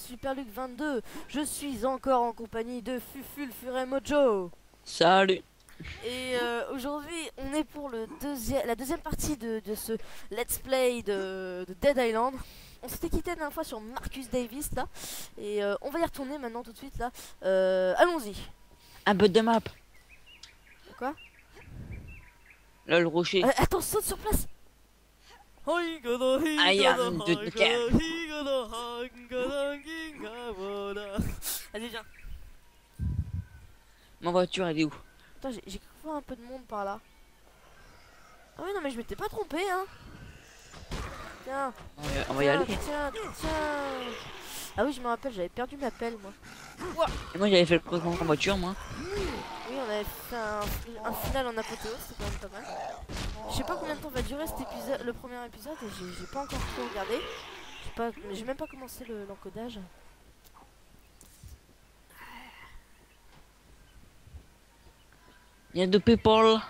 SuperLuc22. Je suis encore en compagnie de Fuful Furemojo. Salut. Et aujourd'hui, on est pour la deuxième partie de ce let's play de Dead Island. On s'était quitté la dernière fois sur Marcus Davis là. Et on va y retourner maintenant tout de suite là. Allons-y. Un peu de map. Quoi? Là, le rocher. Attends, saute sur place. I am the camp. Allez, viens. Ma voiture, elle est où? Attends, j'ai cru voir un peu de monde par là. Ah oui, non, mais je m'étais pas trompé, hein. Tiens. On va y aller. Tiens. Ah oui, je me rappelle, j'avais perdu ma pelle, moi. Et moi, j'avais fait le programme en voiture, moi. Oui, on avait fait un final en apothéose, c'était quand même pas mal. Je sais pas combien de temps va durer cet épisode, le premier épisode, et j'ai pas encore trop regardé. J'ai même pas commencé l'encodage. Il y a deux people.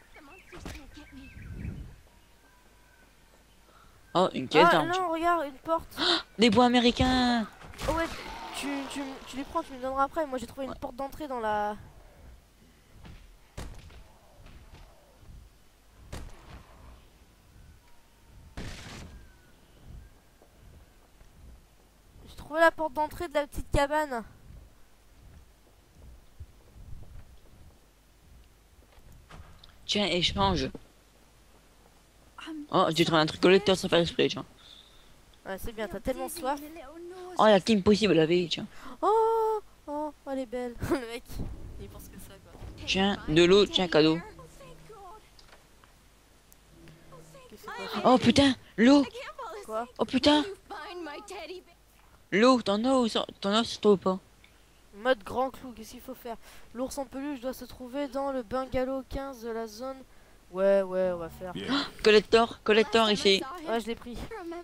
Oh, une caisse Ah d'armes. non, regarde, une porte. Des bois américains. Oh ouais, tu les prends, tu me donneras après. Moi j'ai trouvé une porte d'entrée dans la... J'ai trouvé la porte d'entrée de la petite cabane. Tiens, échange. Oh, j'ai trouvé un truc collecteur sans faire exprès, tiens. Ouais, c'est bien, t'as tellement soif. Oh, la Kim possible, la veille, tiens. Oh, elle est belle. Le mec, il pense que ça quoi. Tiens, de l'eau, tiens, cadeau. Qu'est-ce que c'est? Oh putain, l'eau. Quoi? Oh putain, l'eau, t'en as sur toi ou pas? Mode grand clou, qu'est-ce qu'il faut faire? L'ours en peluche doit se trouver dans le bungalow 15 de la zone. Ouais, on va faire. Collector ici. Ouais, je l'ai pris.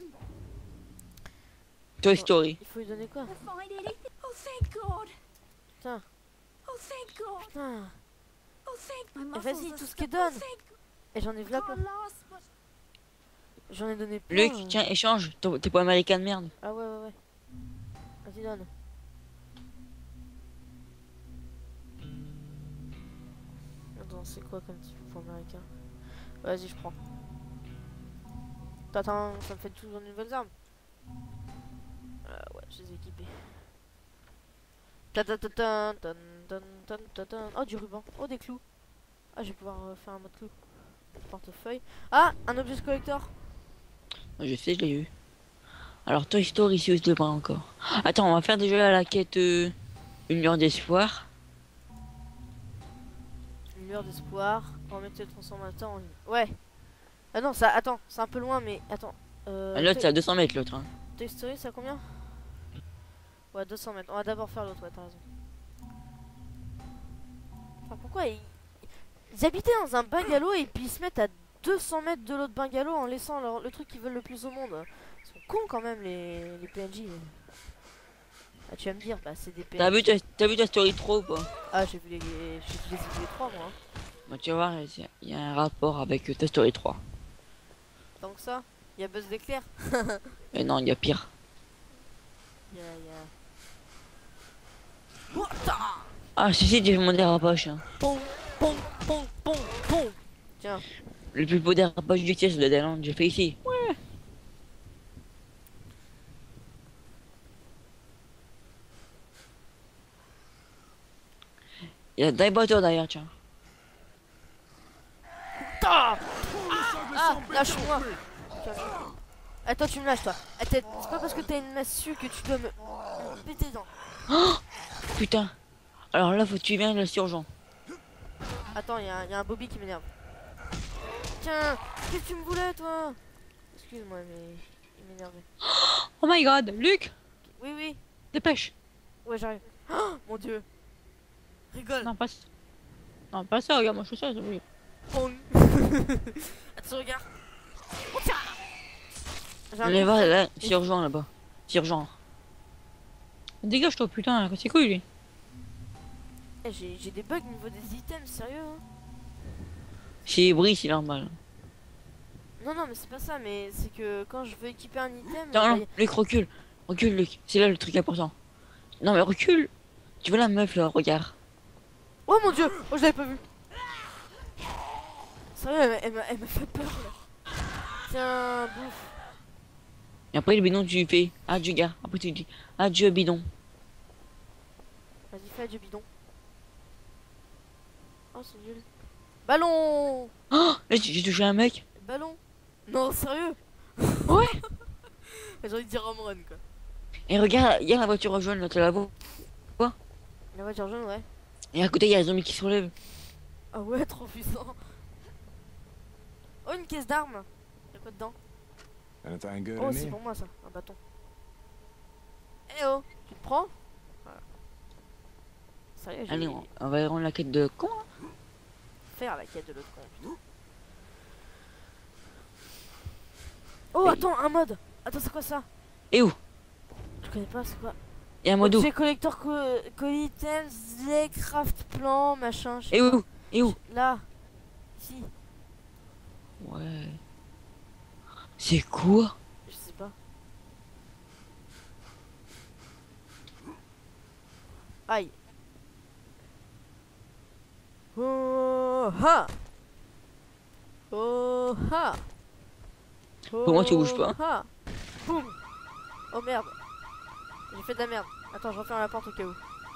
Toy Story. Il faut lui donner quoi? Putain. Putain. Et vas-y, tout ce qu'il donne. Et j'en ai v'là plein. J'en ai donné plein. Luc, tiens, échange. T'es pas américain de merde. Ah ouais. Vas-y, donne. Attends, c'est quoi comme type pour américain? Vas-y, je prends. Attends, ça me fait toujours de nouvelles armes. Ouais, je les ai équipées. Oh, du ruban. Oh, des clous. Ah, je vais pouvoir faire un mode clou. Portefeuille. Ah, un objet collector. Je sais, je l'ai eu. Alors, Toy Story ici, je le prends encore. Attends, on va faire déjà la quête une lueur d'espoir. Une lueur d'espoir. On va mettre le transformateur en... Ouais. Ah non, ça, attends, c'est un peu loin, mais attends. L'autre, c'est à 200 mètres, l'autre. Hein. Toy Story, ça combien? Ouais, 200 mètres. On va d'abord faire l'autre, ouais, t'as raison. Enfin, pourquoi ils habitaient dans un bungalow et puis ils se mettent à 200 mètres de l'autre bungalow en laissant le truc qu'ils veulent le plus au monde. Ils sont cons quand même, les PNJ. Ah, tu vas me dire, bah c'est des PNJ. T'as vu ta story 3 ou pas? Ah, j'ai vu les 3 moi. Bah, tu vas voir, il y a un rapport avec ta story 3. Tant que ça, il y a Buzz d'éclair. Et non, il y a pire. Il y a... Ah, si, j'ai demandé à Rapache. Hein. Pong. Tiens. Le plus beau dérapage du tiers, c'est le Dead Island, j'ai fait ici. Ouais. Il y a Die Butter derrière, tiens. Ah, lâche-moi. Attends, tu me lâches, toi. C'est pas parce que t'as une massue que tu dois me péter dedans. Oh putain. Alors là, faut que tu viennes, là, c'est urgent. Attends, il y a un Bobby qui m'énerve. Tiens, qu'est-ce que tu me voulais, toi? Excuse-moi, mais il m'énervait. Oh my god, Luc, Oui. dépêche. Ouais, j'arrive. Oh, mon dieu. Rigole. Non, pas ça, regarde, moi je suis ça, oui. Pong. Attends, regarde. Oh, tiens. Allez, va, là, c'est urgent là-bas. C'est urgent. Dégage-toi, putain, c'est quoi lui? J'ai des bugs au niveau des items, sérieux hein. C'est bris, c'est normal. Non, mais c'est pas ça, mais c'est que quand je veux équiper un item... Non, Luc, recule. Recule, Luc. C'est là le truc important. Non, mais recule. Tu vois la meuf là, regarde. Oh mon dieu! Oh, je l'avais pas vu. Sérieux, elle m'a fait peur là. Tiens, bouffe. Et après, le bidon, tu lui fais adieu, gars. Après, tu dis adieu, bidon. Vas-y, fais adieu bidon. Oh, c'est nul. Ballon! Oh, là, j'ai touché un mec. Ballon? Non, sérieux? Ouais. J'ai envie de dire home run quoi. Et regarde, il y a la voiture jaune, là, tu la vois. La voiture jaune, ouais. Et à côté, il y a les zombies qui se relèvent. Ah ouais, trop puissant. Oh, une caisse d'armes. Y'a quoi dedans? Anything good Oh, in c'est here? pour moi ça, un bâton. Eh oh, tu te prends? Voilà. Sérieux, Allez, j'ai on va rendre la quête de con. Hein. faire la quête de l'autre con. Putain. Oh, attends, un mode. Attends, c'est quoi ça? Et où? Je connais pas, c'est quoi? Et un mode où? Objet collector items, les craft plan, machin. je sais Et pas. où? Et où? Là. Ici. Ouais. C'est quoi? Je sais pas. Aïe. Oh ha. Oh ha. Pour moi, tu bouges pas. Oh, ha. Boum. Oh merde. J'ai fait de la merde. Attends, je referme la porte au cas où.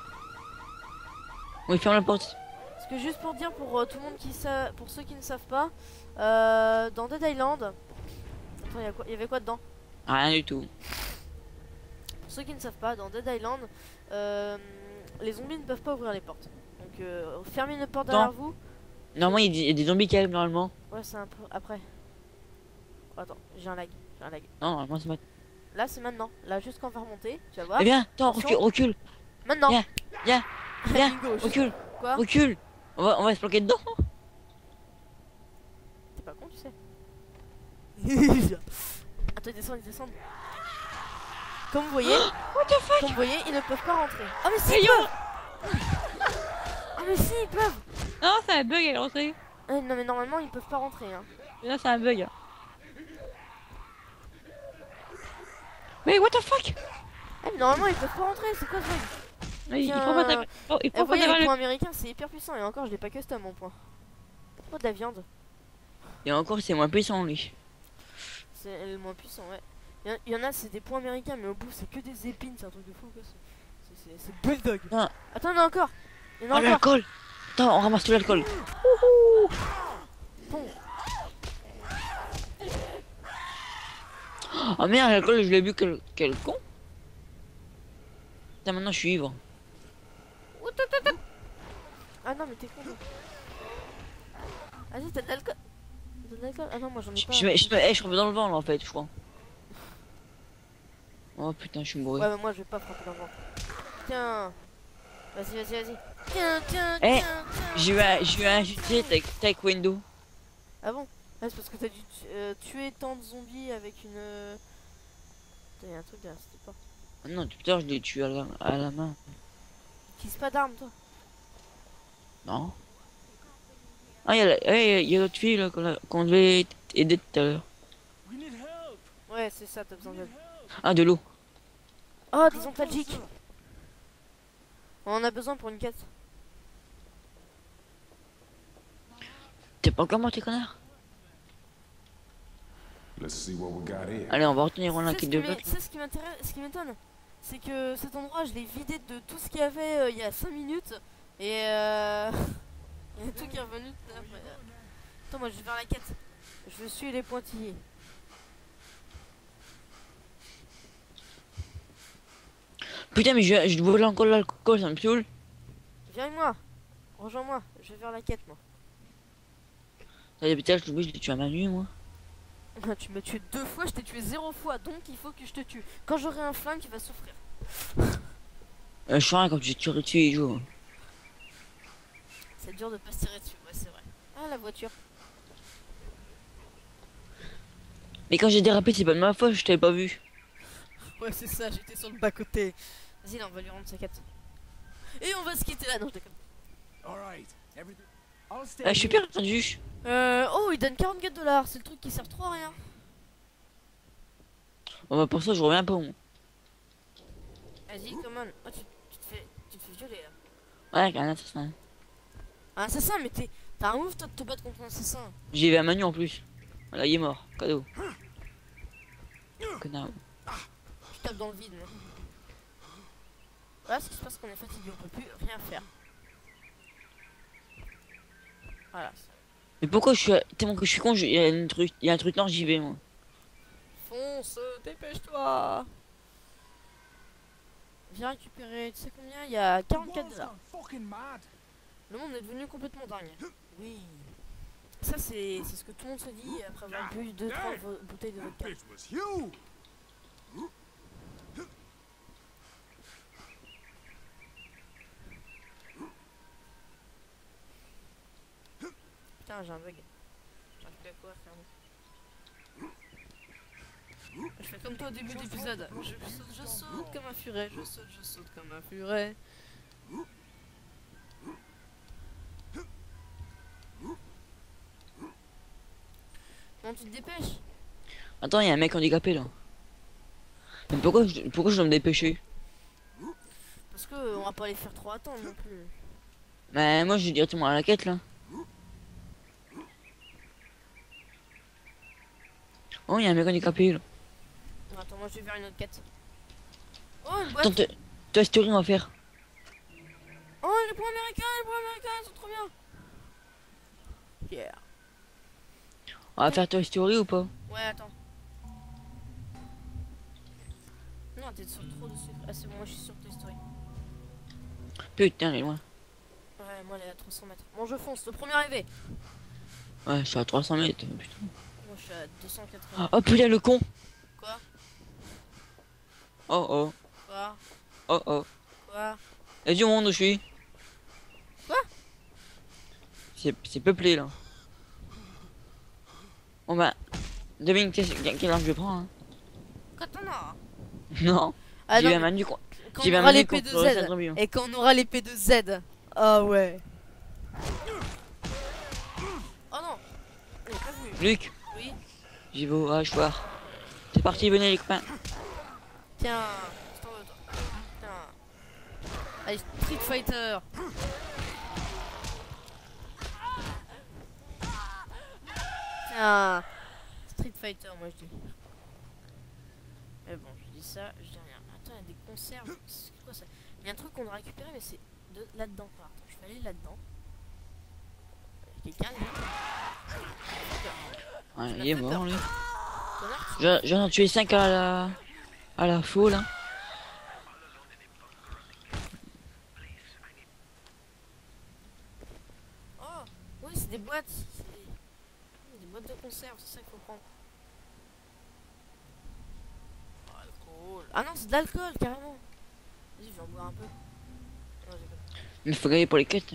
Oui, ferme la porte. Parce que juste pour dire pour tout le monde pour ceux qui ne savent pas, dans Dead Island, attends, il y avait quoi dedans? Rien du tout. Pour ceux qui ne savent pas, dans Dead Island, les zombies ne peuvent pas ouvrir les portes. Donc fermez une porte derrière vous. Normalement, il y a des zombies qui arrivent normalement. Ouais, c'est un peu après. Oh, attends, j'ai un lag. Non, normalement, c'est maintenant. Là, c'est maintenant. Là, juste quand on va remonter, tu vas voir. Eh bien, attends, Attention. recule. Maintenant. Viens, viens, viens, Bingo, je- recule, Quoi? recule. On va se planquer dedans. T'es pas con, tu sais. Attends, ils descendent. Comme vous voyez, comme vous voyez, ils ne peuvent pas rentrer. Ah mais si, ils peuvent. Ah mais si, ils peuvent. Non, c'est un bug à l'entrée. Non mais normalement, ils peuvent pas rentrer. Hein. Là, c'est un bug. Mais what the fuck? Ah mais normalement, ils peuvent pas rentrer. C'est quoi ce truc? Il Tiens. faut pas t'avoir- il Eh, faut vous pas voyez, t'avoir le le... point américain, c'est hyper puissant. Et encore, je l'ai pas custom mon point. Oh, de la viande. Et encore, c'est moins puissant, lui. C'est le moins puissant, ouais. Il y en a, c'est des points américains, mais au bout, c'est que des épines. C'est un truc de fou, quoi. C'est bulldog. Non. Attends, il y en a encore. Il y en a Oh, encore. l'alcool. Attends, on ramasse tout l'alcool. Bon. Oh merde, l'alcool, je l'ai bu, quel con. Putain, maintenant, je suis ivre. Ah non, mais t'es con. Toi. Vas-y, t'as de l'alcool. T'as de l'alcool. Ah non, moi j'en ai Je pas. je remets dans le vent, là, en fait, je crois. Oh putain, je suis bourré. Ouais, mais moi je vais pas frapper dans le vent. Tiens. Vas-y. Tiens. Eh, j'ai eu un succès taekwondo. Ah bon? Ouais, c'est parce que t'as dû tuer tant de zombies avec une. Putain, y'a un truc derrière, c'était pas. Ah non, putain, je l'ai tué à la main. Utilise pas d'armes, toi. Non. Ah, il y a l'autre fille là qu'on devait aider tout à l'heure. Ouais, c'est ça, t'as besoin d'aide. Ah, de l'eau. Oh, des antalgiques. On en a besoin pour une quête. T'es pas encore mort, tes connards? Let's see what we got here. Allez, on va retenir un C'est qui ce de qui m'é- c'est ce qui m'intéresse, ce qui m'étonne, c'est que cet endroit, je l'ai vidé de tout ce qu'il y avait il y a 5 minutes. Et il y a tout qui est revenu. Après. Attends, moi je vais faire la quête. Je suis les pointillés. Putain, mais je vole encore l'alcool, ça me saoule. Viens avec moi. Rejoins-moi. Je vais faire la quête, moi. Putain, je l'ai tué à main nue, moi. Tu m'as tué 2 fois, je t'ai tué 0 fois. Donc il faut que je te tue. Quand j'aurai un flingue, tu vas souffrir. Je suis rien quand tu tires dessus et joue. C'est dur de pas se tirer dessus, ouais, c'est vrai. Ah, la voiture. Mais quand j'ai dérapé, c'est pas de ma faute, je t'avais pas vu. Ouais, c'est ça, j'étais sur le bas-côté. Vas-y, là, on va lui rendre sa quête. Et on va se quitter là, non, je déconne. Ah, je suis perdu. Oh, il donne 44 $. C'est le truc qui sert trop à rien. Bon, bah, pour ça, je reviens pas, moi. Vas-y, come on. Oh, tu te fais violer là. Ouais, avec un assassin. Un assassin, mais t'as un ouf toi de te battre contre un assassin. J'ai vu à Manu en plus. Voilà, il est mort. Cadeau. Connard. Je tape dans le vide, moi. Voilà ce qui se passe quand on est fatigué, on peut plus rien faire. Voilà. Mais pourquoi je suis. Tellement que je suis con, il y a un truc noir, j'y vais moi. Fonce, dépêche-toi. Viens récupérer, tu sais combien? Il y a 44 $. Le monde est devenu complètement dingue. Oui. Ça c'est ce que tout le monde se dit après avoir bu 2-3 bouteilles de vodka. Putain, j'ai un bug. J'arrive plus à courir, clairement. Je fais comme toi au début de l'épisode. Je saute comme un furet. Je saute comme un furet. Bon, tu te dépêches. Attends, il y a un mec handicapé là. Mais pourquoi je dois me dépêcher? Parce que on va pas les faire trop attendre non plus. Mais moi je vais directement à la quête là. Oh, il y a un mec handicapé là. Attends, moi je vais vers une autre quête. Oh, une boîte. Attends, toi, story on va faire. Oh, les points américains, ils sont trop bien. Yeah. On va faire Toy Story ou pas? Ouais, attends. Non, t'es sur trop de sucre. Ah, c'est bon, moi je suis sur Toy Story. Putain, elle est loin. Ouais, moi elle est à 300 mètres. Bon, je fonce, le premier arrivé. Ouais, je suis à 300 mètres. Putain. Moi je suis à 280. Oh putain, le con. Quoi? Oh oh. Quoi? Oh oh. Quoi? Il y a du monde où je suis. Quoi? C'est peuplé là. Bon bah, devine quelle arme je prends hein. Quand on a. Non. Ah J'y non, vais à mais Manu quoi. quand J'y on vais à aura Manu l'épée de contre le Z. Centre-Ville. Et quand on aura l'épée de Z. Ah ouais. Oh non. On l'a pas vu. Luc, Oui. j'y vais au hachoir. C'est parti, venez les copains. Tiens. Je t'en veux toi. Tiens. Allez, Street Fighter. Tiens. Street Fighter, moi je dis. Mais bon, je dis ça, je dis rien. Attends, il y a des conserves. C'est quoi ça? Il y a un truc qu'on doit récupérer, mais c'est là-dedans. Attends, je vais aller là-dedans. Quelqu'un déjà? Ouais, il est mort lui. Connard, J'en ai tué 5 à la faux là. oh, oui, c'est des boîtes. C'est des boîtes de conserve, c'est ça qu'il faut prendre. Oh, alcool. Ah non, c'est de l'alcool, carrément. Vas-y, je vais en boire un peu. Non, j'ai pas. Il faut gagner pour les quêtes.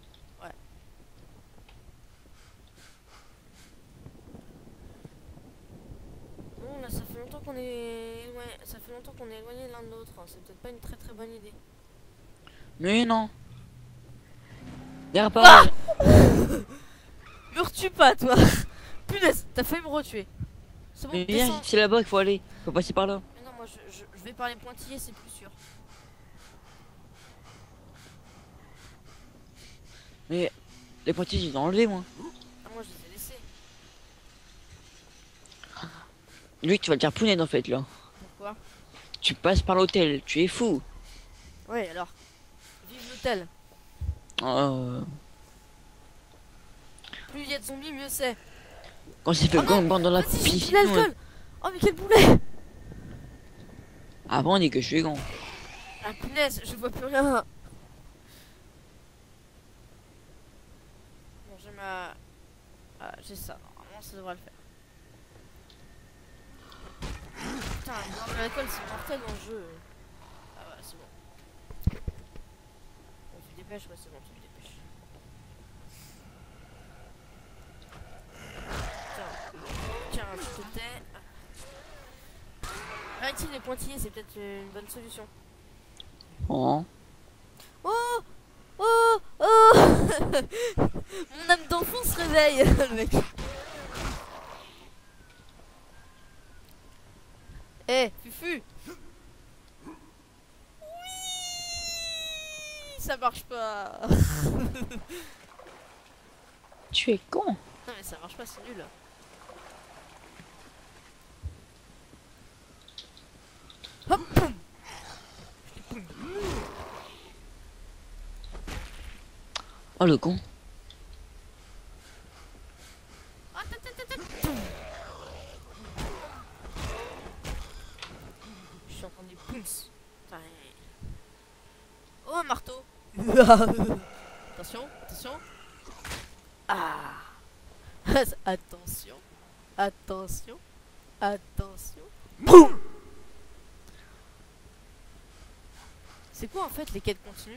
Bon, là, ça fait longtemps qu'on est... Ouais, ça fait longtemps qu'on est éloignés l'un de l'autre. Hein. C'est peut-être pas une très bonne idée. Mais non. Y'a pas. Me retue pas, toi. Punaise, t'as failli me retuer. C'est bon, Mais descends. viens, c'est là-bas qu'il faut aller. Faut passer par là. Mais non, moi, je vais par les pointillés, c'est plus sûr. Mais les pointillés, j'ai enlevé moi. Ah, moi, je les ai laissés. Lui, tu vas te faire punir en fait là. Pourquoi? Tu passes par l'hôtel, tu es fou. Ouais, alors. Vive l'hôtel. Plus il y a de zombies, mieux c'est. Quand c'est fait Oh non, gangbang dans la vas-y, j'ai piscine. de l'alcool. Oh, mais quel boulet. Avant, on dit que je suis grand. Ah, punaise, je vois plus rien. Bon, j'ai ma... Ah, j'ai ça. Normalement, ça devrait le faire. Putain, boire de l'alcool, c'est mortel dans le jeu. Ah ouais, c'est bon. Bon, tu te dépêches, ouais, c'est bon, tu te dépêches. Tiens, tu te tais. Arrête-t-il les pointillés, c'est peut-être une bonne solution. Oh. Oh, oh, oh. Mon âme d'enfant se réveille, le mec. Eh, Fufu. Ça marche pas. Tu es con. Non mais ça marche pas, c'est nul. Hop, boum. Oh le con. Ah, boum. Je suis entendu pounce. Putain, oh, un marteau. Attention, attention. Ah. Attention, attention, attention. Boum. C'est quoi en fait les quêtes continues?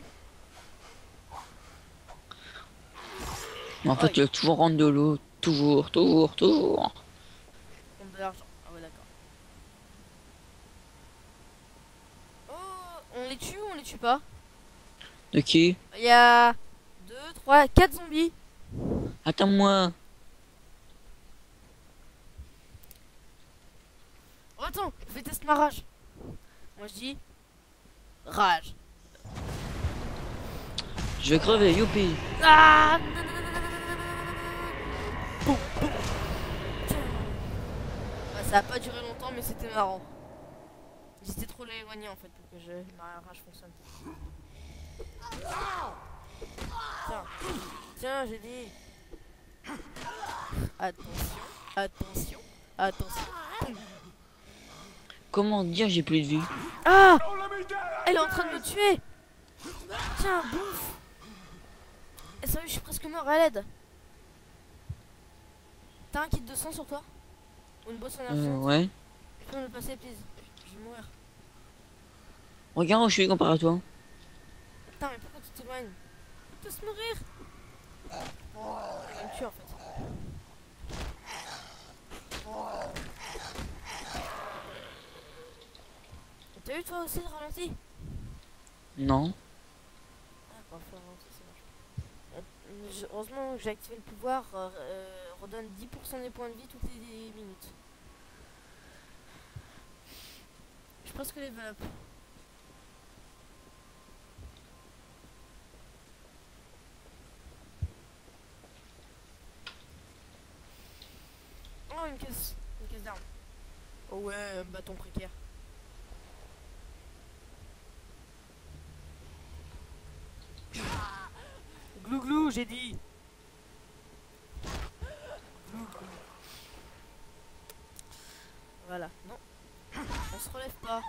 Mais en fait, tu veux toujours rendre de l'eau. Toujours, toujours, toujours. Compte de l'argent. Ah ouais, d'accord. Oh, on les tue ou on les tue pas? De qui? Il y a 2, 3, 4 zombies. Attends-moi. Oh, attends, je vais tester ma rage. Moi je dis rage. Je vais crever, youpi. Ah, boum, boum. Ouais, ça a pas duré longtemps, mais c'était marrant. J'étais trop éloigné en fait pour que ma rage fonctionne. Tiens, tiens, j'ai dit. Attention, attention, attention. Comment dire j'ai plus de vie? Ah, elle est en train de me tuer. Tiens, bouffe. Et sérieux, je suis presque mort, à l'aide. T'as un kit de sang sur toi? Ou une boisson énergisante? Ouais. Tu peux me le passer, please? Je vais mourir. Regarde où je suis comparé à toi. Putain, mais pourquoi tu t'éloignes? Tu peux se mourir. Il va me tuer en fait. T'as eu toi aussi le ralenti? Non. Ah, parfait, ralenti, ça marche. Heureusement que j'ai activé le pouvoir, redonne 10% des points de vie toutes les minutes. Je pense que level up. Oh, une caisse d'armes. Oh ouais, un bâton précaire. Glou glou, j'ai dit. Glou, glou. Voilà, non. On se relève pas.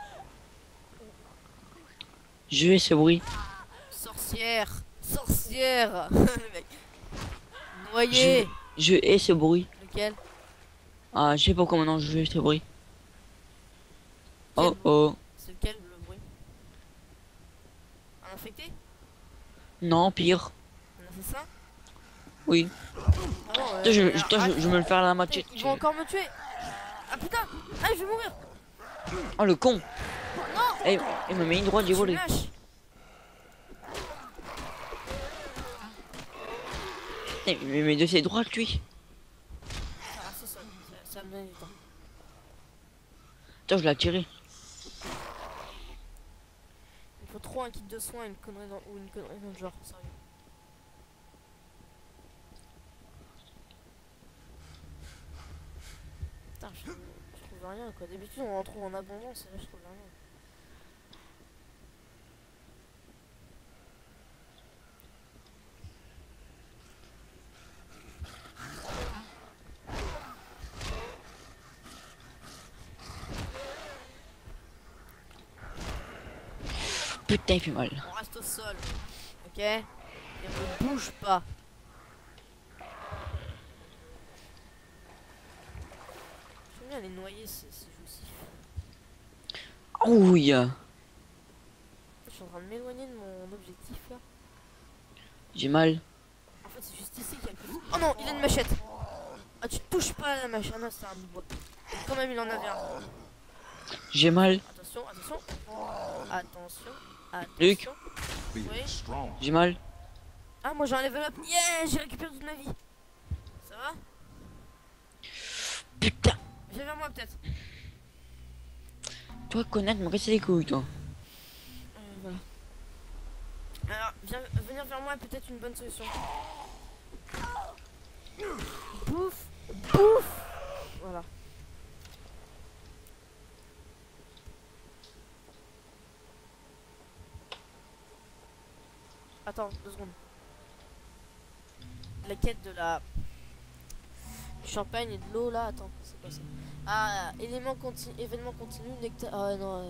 Je vais ce bruit. Sorcière. Sorcière. Le mec. Noyé. Je hais ce bruit. Lequel? Ah, je sais pas comment maintenant je hais ce bruit. Quel Oh bruit? oh. C'est lequel le bruit? Un infecté? Non, pire. Un assassin? Oui. Ah non, Putain, je me le faire à la moitié. Ils vont encore me tuer. Ah putain. Ah, je vais mourir. Oh le con. Non. Eh, il me met une droite, j'ai Tu me volé. lâches. Mais de ses droites, lui. Ah, c'est ça. Ça me donne du temps. Attends, je l'ai attiré. Il faut trop un kit de soins ou une connerie dans le genre, sérieux. Putain, je trouve rien quoi. D'habitude on en trouve en abondance et là je trouve rien. Putain, il fait mal. On reste au sol, ok? Et on ne bouge pas. J'aime bien les noyer, c'est jouissif. Ouille. Je suis en train de m'éloigner de mon objectif là. J'ai mal. En fait, c'est juste ici qu'il y a le plus. Oh non, il a une machette. Ah, tu touches pas à la machette. Ah non, c'est un bois. Quand même, il en avait un. J'ai mal. Attention, attention. Attention. Luc. Attention. Be Oui. strong. J'ai mal. Ah, moi j'ai un level up. Yeah, j'ai récupéré toute ma vie. Ça va? Putain. Viens vers moi peut-être. Toi, connaître, me casser les couilles, toi. Voilà. Alors, venir vers moi est peut-être une bonne solution. Pouf, pouf. Voilà. Attends, 2 secondes. La quête de la... du champagne et de l'eau là, attends, c'est quoi ça? Ah, événement continu, nectar... Ah non,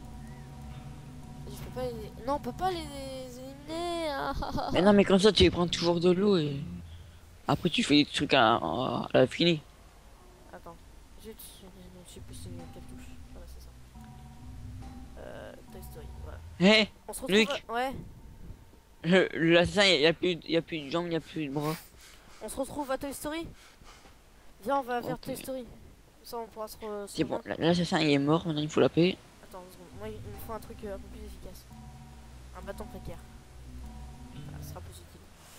je peux pas les... Non, on peut pas les éliminer. Ah, ah, ah. Mais non, mais comme ça, tu prends toujours de l'eau et après tu fais des trucs à l'infini. Attends, je sais plus c'est quelle touche. Voilà, c'est ça. Toy Story, voilà. Hé, On se retrouve... Luc. Ouais. L'assassin, il y a plus de jambes, il y a plus de bras. On se retrouve à Toy Story. Viens, on va vers Ok. Toy Story. Comme ça, on pourra se... C'est bon, l'assassin il est mort, maintenant il faut la paix. Attends, 2 secondes. Moi, il me faut un truc un peu plus efficace. Un bâton précaire. Voilà, ce sera plus utile.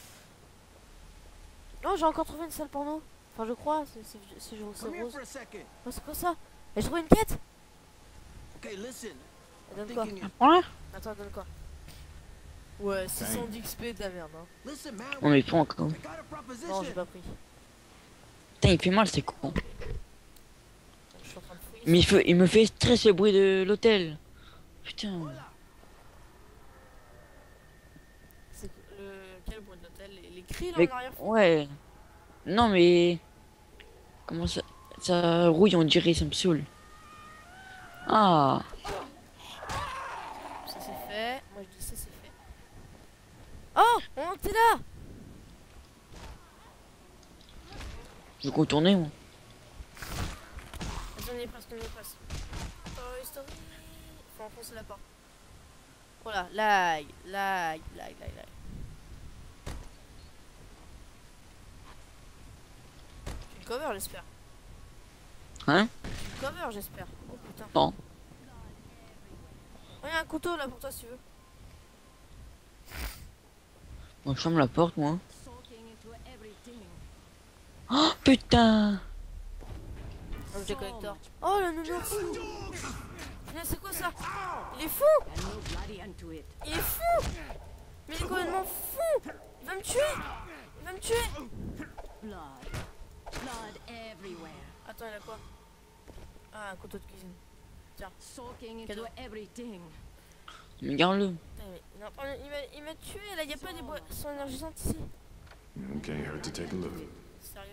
Oh, j'ai encore trouvé une salle porno. Enfin, je crois, c'est Come here rose. for a second. Oh, c'est quoi ça? Et j'ai trouvé une quête. Okay, listen. Elle donne quoi? Thinking. Ouais. Attends, elle donne quoi? Ouais, 600 d'XP de la merde, hein. Listen, man. On est pas encore. I got a Non, proposition. j'ai pas pris. Putain, il fait mal, c'est con. Je suis en train de fouiller. Mais il me fait stresser le bruit de l'hôtel. Putain. C'est quel bruit de l'hôtel? Les cris là Mais en arrière-fond? ouais. Non mais comment ça rouille on dirait, ça me saoule. Ah, Ça c'est fait. Moi je dis ça c'est fait. Oh, t'es là. je veux contourner moi. Vas-y, on y est presque, on y est presque. Toy Story. Faut enfoncer la porte. Voilà, lag. Une cover, j'espère. Hein? Une cover, j'espère. Oh putain. Non. Oh, y a un couteau là pour toi si tu veux. Moi je ferme la porte moi. Oh putain. Objet collector. Oh le nounours. Mais c'est quoi ça? Il est fou. Il est fou. Mais il est complètement fou. Il va me tuer. Il va me tuer. Blood everywhere. Attends, il a quoi? Ah, un couteau de cuisine. Soaking into Cadeau. everything. Mais garde-le. Putain, mais il m'a tué là, y a pas des boissons énergisantes ici. It can't hurt to take a look. Sérieux.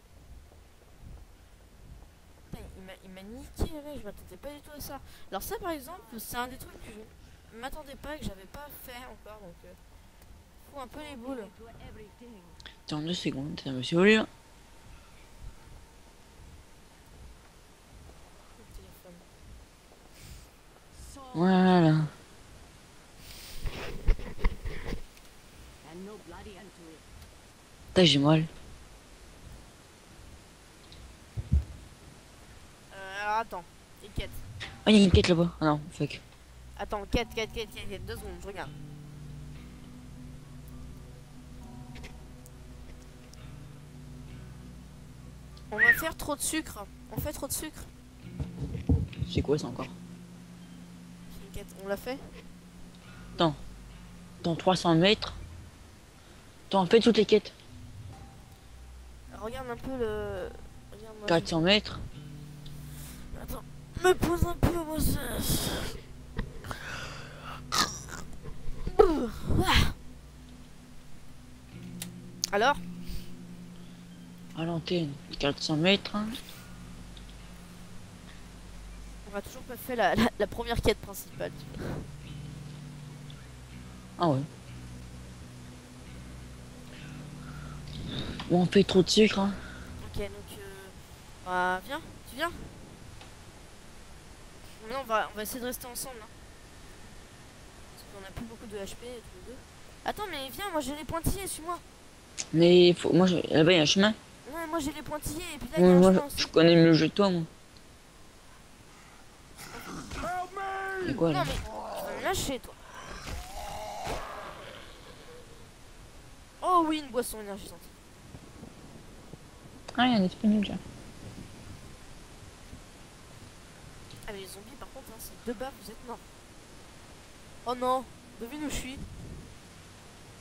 Putain, il m'a niqué le mec, je m'attendais pas du tout à ça. Alors ça par exemple, c'est un des trucs que je m'attendais pas, que j'avais pas fait encore, donc faut un peu les boules. Into everything. Attends 2 secondes, ça me saoule. Le téléphone. Voilà. And no bloody end to it. Putain j'ai mal. Alors attends, et quête. Ah il y a une quête là-bas. Ah non, fuck. Attends, quête, 2 secondes, je regarde. On va faire trop de sucre. On fait trop de sucre. C'est quoi ça encore? C'est une quête, on l'a fait? Dans 300 mètres. T'en fais toutes les quêtes. Regarde un peu le... Regarde moi. 400 mètres. Attends, me pose un peu moi ça. Alors? À l'antenne. 400 mètres. Hein. On a toujours pas fait la première quête principale. Ah ouais. Bon, on fait trop de sucre. Hein. Ok, donc bah, viens, tu viens? Maintenant on va essayer de rester ensemble. Hein. Parce qu'on a plus beaucoup de HP tous les deux. Attends, mais viens, moi j'ai les pointillés, suis-moi. Mais faut... moi, là-bas il y a un chemin. Ouais, moi j'ai les pointillés et puis là il y a un Moi, chemin aussi. je connais mieux le jeu que toi, moi. C'est quoi Non là? mais tu vas me lâcher toi. Oh oui, une boisson énergisante. Ah, il y a un disponible déjà. Ah mais les zombies par contre, hein, c'est 2 barres, vous êtes morts. Oh non, devine où je suis.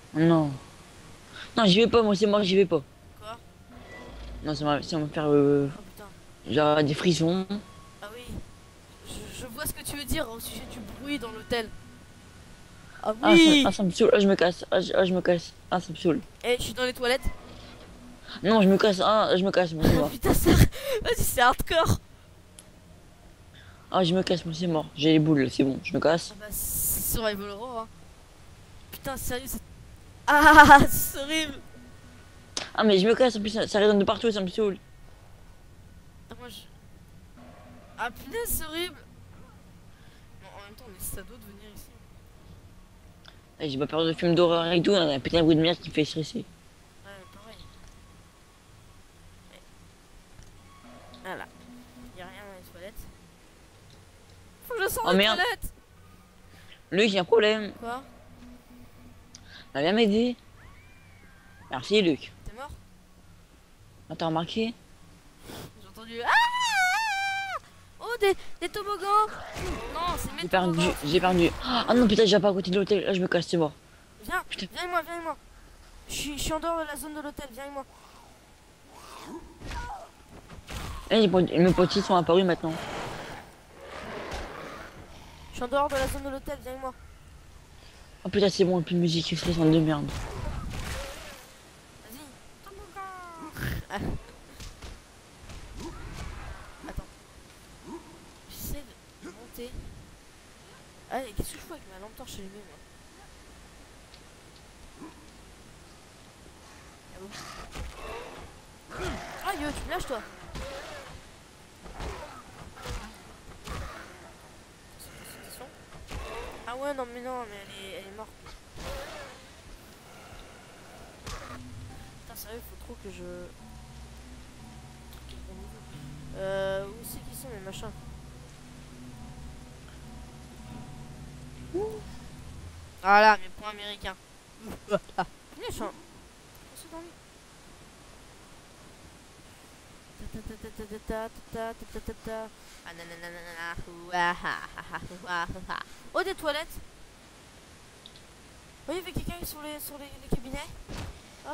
Non. Non, j'y vais pas, moi c'est mort, j'y vais pas. Quoi? Non, ça va me faire Oh putain. genre des frissons. Ah oui. Je vois ce que tu veux dire au sujet du bruit dans l'hôtel. Ah oui. Ça me saoule, ah, je me casse, je me casse, ah, ça me saoule. Eh, je suis dans les toilettes. Non, je me casse, ah, je me casse, moi c'est Oh mort. putain, ça. Vas-y, c'est hardcore. Ah, je me casse, moi c'est mort. J'ai les boules, c'est bon, je me casse. Ah bah, c'est Survival Horror, hein. Putain, sérieux, c'est. Ah, c'est horrible. Ah, mais je me casse, en plus ça résonne de partout, ça me saoule. Ah, moi, je. Ah, punaise, c'est horrible. Bon, en même temps, on est sado de venir ici. Eh, j'ai pas peur de films d'horreur et tout, on a un putain de bruit de merde qui me fait stresser. Ouais, pareil. Voilà. Y'a rien dans les toilettes. Faut que je sorte Oh, des merde. toilettes. Luc, j'ai un problème. Quoi? Ah, viens m'aider. Merci, Luc. T'es mort? Ah, t'as remarqué? J'ai entendu. Ah! Oh, des toboggans! Non, c'est mes J'ai perdu, toboggans! j'ai perdu. Ah non, putain, j'ai pas à côté de l'hôtel, là je me casse, c'est mort. Viens, Putain. viens avec moi, viens avec moi. Je suis en dehors de la zone de l'hôtel, viens avec moi. Eh, mes petits sont apparus maintenant. Je suis en dehors de la zone de l'hôtel, viens avec moi. Oh putain, c'est bon, plus de musique, c'est sont de merde. Vas-y. Toboggan. Attends. J'essaie de monter. Allez, qu'est-ce que je fais avec ma lampe torche allumée, moi? Ah bon? Ah yo, tu me lâches toi? Attention. Ah ouais, non mais non, mais elle est morte. Putain, sérieux, faut trop que je... où c'est qu'ils sont mes machins? Voilà, mes points américains. Méchant. On s'est dormi. Ah, nananana, ouah, ah, ah, ah, ouah, ah. Oh, des toilettes. Oh, il y avait quelqu'un sur les cabinets. Hop.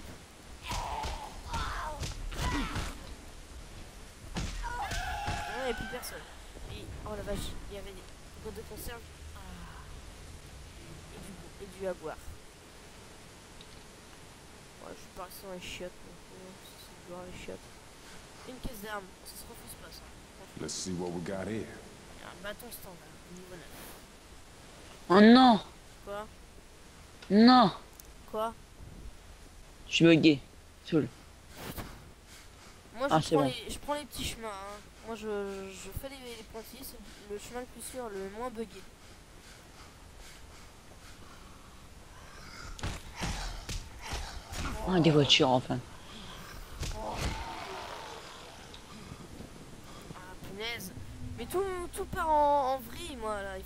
Non, il n'y avait plus personne. Et, oh la vache, il y avait des boîtes de conserve. Ah. Et du à boire. Ouais, je suis pas resté dans les chiottes. C'est boire les chiottes. Une caisse d'armes, ça se refuse pas ça. Let's see what we got here. Il y a un bâton standard, niveau 9. Oh non, Quoi? non, Quoi? je suis bugué. Saoul. Moi Ah, je, c'est prends bon. je prends les petits chemins. Hein. Moi je fais les pointillés, c'est le chemin le plus sûr, le moins bugué. Ah, des voitures enfin. Ah punaise. Mais tout part en vrille moi là.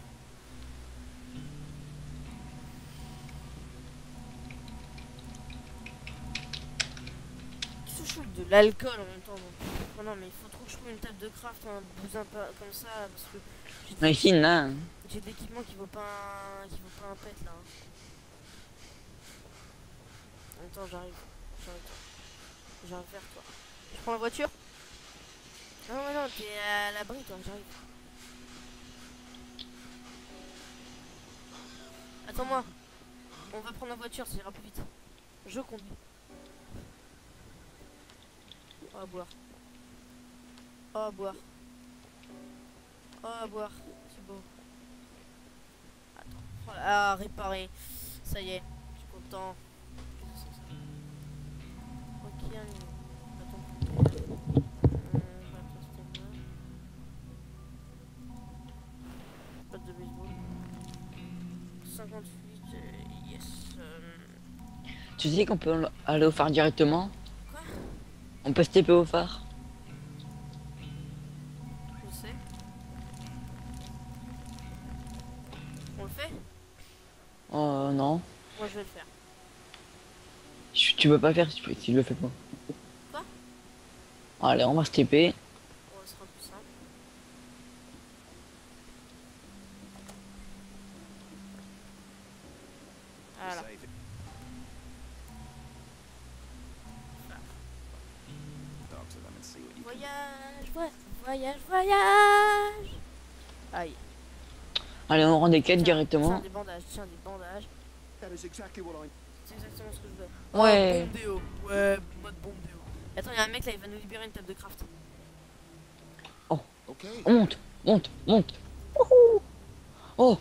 Qu'est-ce que je fous avec de l'alcool en même temps donc. Oh non mais il faut trop que je trouve une table de craft, un bousin comme ça parce que Mais ici, non. j'ai de l'équipement qui vaut pas un pet là. Hein. En même temps j'arrive vers toi. Je prends la voiture. Non mais non t'es à l'abri toi, j'arrive. Attends-moi. On va prendre la voiture, ça ira plus vite. Je conduis. Oh à boire. Oh à boire. Oh à boire. C'est beau. Attends. Voilà, réparer. Ça y est. Je suis content. Ok, attends. Batte de baseball. 58, yes. Tu sais qu'on peut aller au phare directement? Quoi? On peut se taper au phare? Je sais. On le fait? Oh non. Moi je vais le faire. Tu peux pas faire si tu le fais pas. Quoi? Allez, on va se taper. Oh, ce sera plus simple. Voilà. voyage. Aïe. Allez, on rend des quêtes Tiens, directement. tiens, des bandages. That is exactly what I. C'est exactement ce que je veux. Ouais. Oh, bombe déo. Ouais, mode bombe déo. Attends, y'a un mec là, il va nous libérer une table de craft. Okay. On monte, monte, monte. Wouhou. Oh.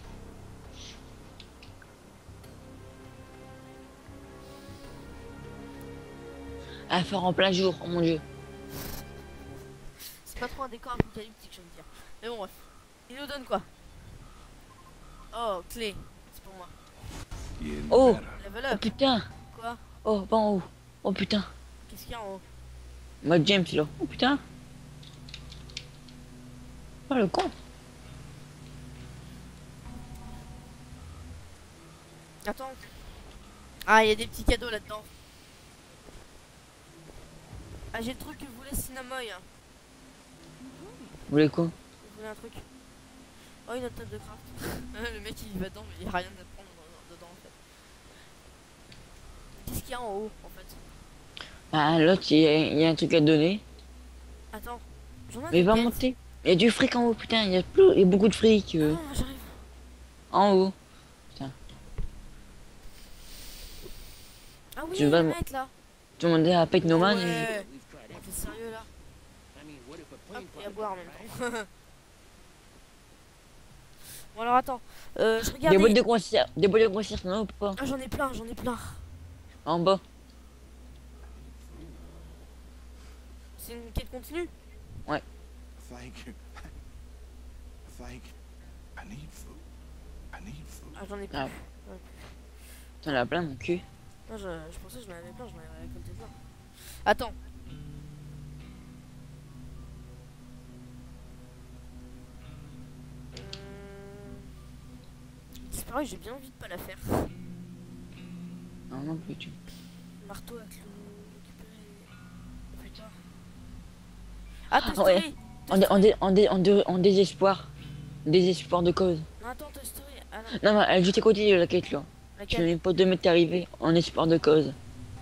À faire en plein jour, oh mon dieu. C'est pas trop un décor apocalyptique, je veux dire. Mais bon, bref. Il nous donne quoi? Oh, clé. C'est pour moi. Getting Oh. better. Level Oh up. putain. Quoi? Oh, pas en haut. Oh putain. Qu'est-ce qu'il y a en haut? Moi James là. Oh putain. Oh le con. Attends. Ah, il y a des petits cadeaux là-dedans. Ah, j'ai le truc que voulait Cinnamon. Vous voulez quoi? Vous voulez un truc? Oh, une autre table de craft. Le mec il va dedans, mais il n'y a rien à prendre dedans en fait. Qu'est-ce qu'il y a en haut en fait? Ah l'autre il y a un truc à donner. Attends, j'en ai Mais il va des quêtes. monter. Il y a du fric en haut putain. Il y a beaucoup de fric Ah, j'arrive. en haut. Ah oui, Tu le vas mec là. Demander à Pet No Man. Ouais. We've tried T'es sérieux là? I mean, what if a Hop, plane et à crashed? boire en même temps. Bon alors attends, je Des regardais. boîtes de conserve. Des boîtes de conserve non ou pas? Ah, j'en ai plein, j'en ai plein. En bas. C'est une quête continue? I think I need food. I need food. Ah, j'en ai Ah. plus. T'en as plein mon cul. Non, je pensais que j'en avais plein, j'en avais récolté plein. Attends. Disparu, j'ai bien envie de pas la faire. Non non plus tu. Marteau à clou, récupérer plus tard. Ah, Toy Ouais. Story. En désespoir. Désespoir de cause. Non, attends, Toy Story. Ah non, Non mais elle juste à côté de la quête là. Je laquelle? n'ai pas 2 mètres arrivé en espoir de cause.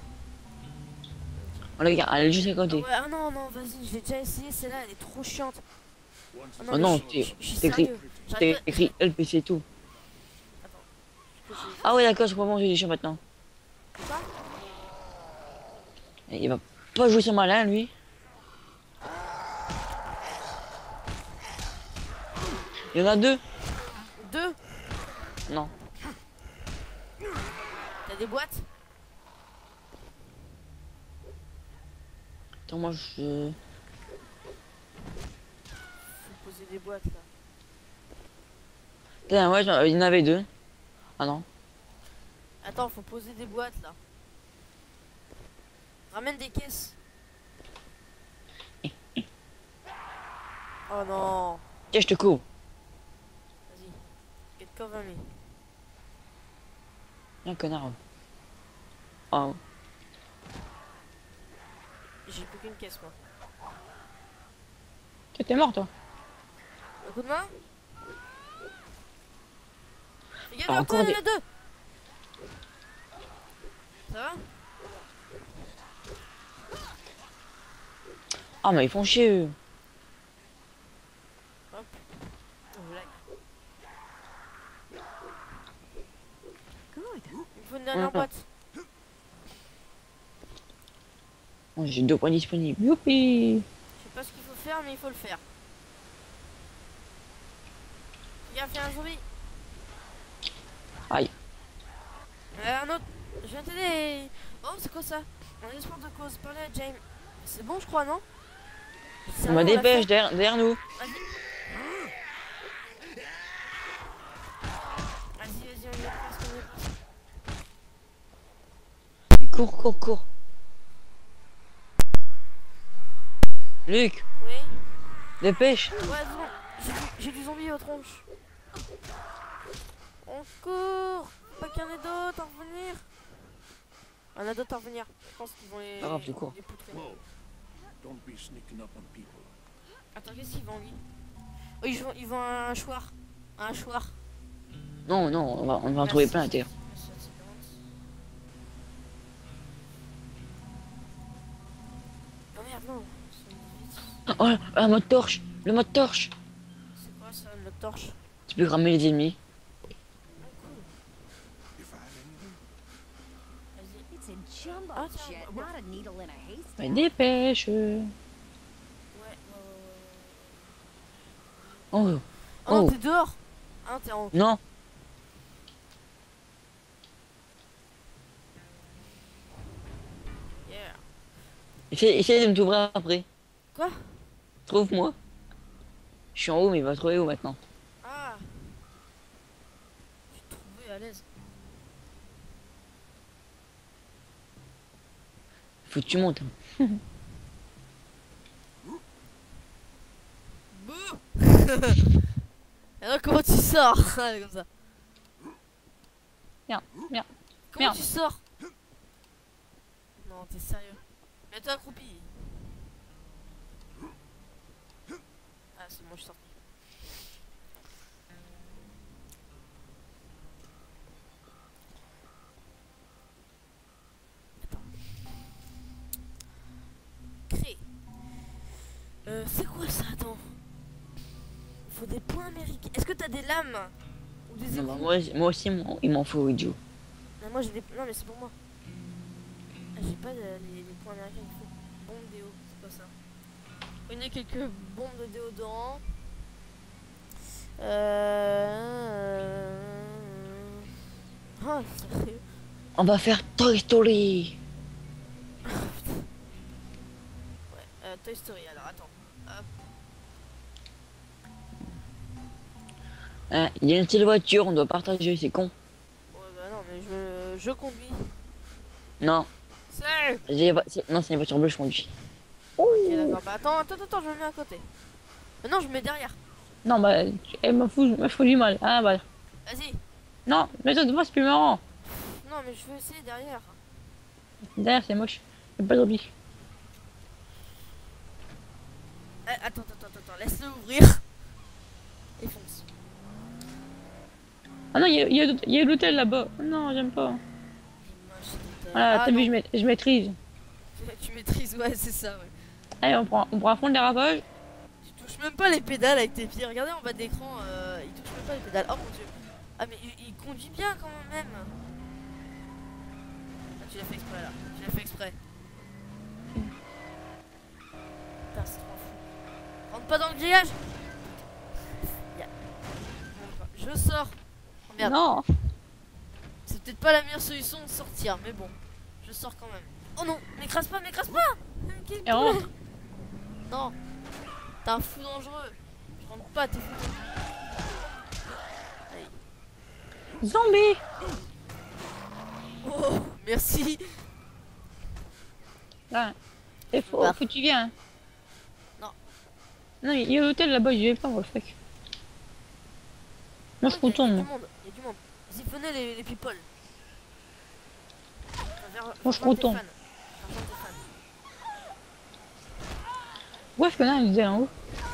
Oh, regarde, elle est juste à Ah, côté. ouais, ah non, non, vas-y, je l'ai déjà essayé, celle-là, elle est trop chiante. Ah Oh mais non, je suis c'est écrit, sérieux. c'est J'arrive pas- écrit help et c'est tout. Attends. que j'ai- Ah ouais d'accord, je peux manger des chiens maintenant. Quoi? Il va pas jouer son malin lui. Il y en a 2. Deux? Non. T'as des boîtes? Attends moi je... Faut poser des boîtes là. Putain, ouais, il y en avait 2. Ah non. Attends, faut poser des boîtes là. Ramène des caisses. Oh non. Tiens, je te cours. Vas-y. Get cover me. Un connard. Oh. J'ai plus qu'une caisse moi. T'es mort toi. Un coup de main? Fais gaffe, Ah, encore encore il y en a deux. Ça va? Ah mais ils font chier eux. Hop. Oh, blague. Good. Il me faut une dernière Ouais. boîte. Oh, j'ai 2 points disponibles. Youpi. Je sais pas ce qu'il faut faire, mais il faut le faire. Fais gaffe, il y a un zombie. Aïe. Un autre. Je viens t'aider. Oh, c'est quoi ça? Un espoir de cause. Parlez à James. C'est bon, je crois, non? On Sérieux, m'a l'a dépêche fait? derrière nous. Vas-y. Vas-y, on y est presque, on y est presque. Cours, cours, cours. Luc, Oui? dépêche. Ouais, c'est bon. J'ai du zombie aux tronches. On court. Pas qu'il y en ait d'autres à revenir. Il y en a d'autres à revenir. Je pense qu'ils vont les... Pas grave, je cours. les poutrer. Whoa. Don't be sneaking up on people. Attends, qu'est-ce qu'ils vendent lui? Oh, ils vendent un hachoir. Un hachoir. Non, non, on va en trouver plein à terre. Oh merde, non. 78. Oh, un mode torche. Le mode torche. C'est quoi ça, le torche? Tu peux cramer les ennemis. Ah, cool. You find anything? Vas-y. It's a jumbo Ah, tiens, jet, ouais. not a needle in a haystack. Mais dépêche. Ouais. Oh. Oh non, Oh. t'es dehors. Ah, t'es en haut. Non. Yeah. Essaye de me t'ouvrir après. Quoi? Trouve-moi. Je suis en haut, mais il va trouver où maintenant? Ah. Je suis trouvé à l'aise. Faut que tu montes. Alors comment tu sors? Allez, comme ça. Merde, merde. Comment Merde. tu sors? Non, t'es sérieux? Mets-toi accroupi. Ah, c'est bon, je suis sorti. Attends. Créer. C'est quoi ça? Attends. Il faut des points américains. Est-ce que t'as des lames? Ou des Non, bah, écrous? moi aussi, il m'en faut, idiot. Non, moi j'ai des. Non, mais c'est pour moi. Ah, j'ai pas les points américains qu'il faut. Bombe déo, c'est pas ça. Prenez quelques bombes de déodorant. Ah, sérieux? On va faire Toy Story. Ouais, Toy Story, alors attends. Hop. Hein, il y a une seule voiture, on doit partager, c'est con. Ouais, bah non, mais je conduis. Non, C'est. non, c'est une voiture bleue, je conduis. Ok, d'accord. Bah attends, je me mets à côté. Non, je me mets derrière. Non, bah, elle m'a foutu du mal. Ah, bah. Vas-y. Non, mais toi, devant, c'est plus marrant. Non, mais je veux essayer derrière. Derrière, c'est moche. Y'a pas de rubis. Attends, laisse-le ouvrir. Et fonce. Ah non, il y a l'hôtel là-bas. Non, j'aime pas. Moche, l'hôtel. Voilà, Ah, t'as non. vu, je maîtrise. Tu maîtrises, ouais, c'est ça, ouais. Allez, on prend à fond le dérapage. Tu touches même pas les pédales avec tes pieds. Regardez en bas d'écran, il touche même pas les pédales. Oh mon dieu. Ah, mais il conduit bien quand même. Ah, tu l'as fait exprès là. Tu l'as fait exprès. Putain, c'est trop fou. Rentre pas dans le grillage. Yeah. Je sors. Oh, merde. Non. C'est peut-être pas la meilleure solution de sortir, mais bon. Je sors quand même. Oh non, m'écrase pas. Quel Et rentre. boulet. Non. T'es un fou dangereux. Je rentre pas, t'es fou. Zombie. Oh, merci. Là. Il faut Bah. que tu viennes. Non. Non, il y a l'hôtel là-bas, j'y vais pas, moi, le fuck. Moi, je Il y a retourne. du monde, il y a du monde. Vas-y, venez les people. Moi, je retourne. Ouais, je connais un hôtel en haut.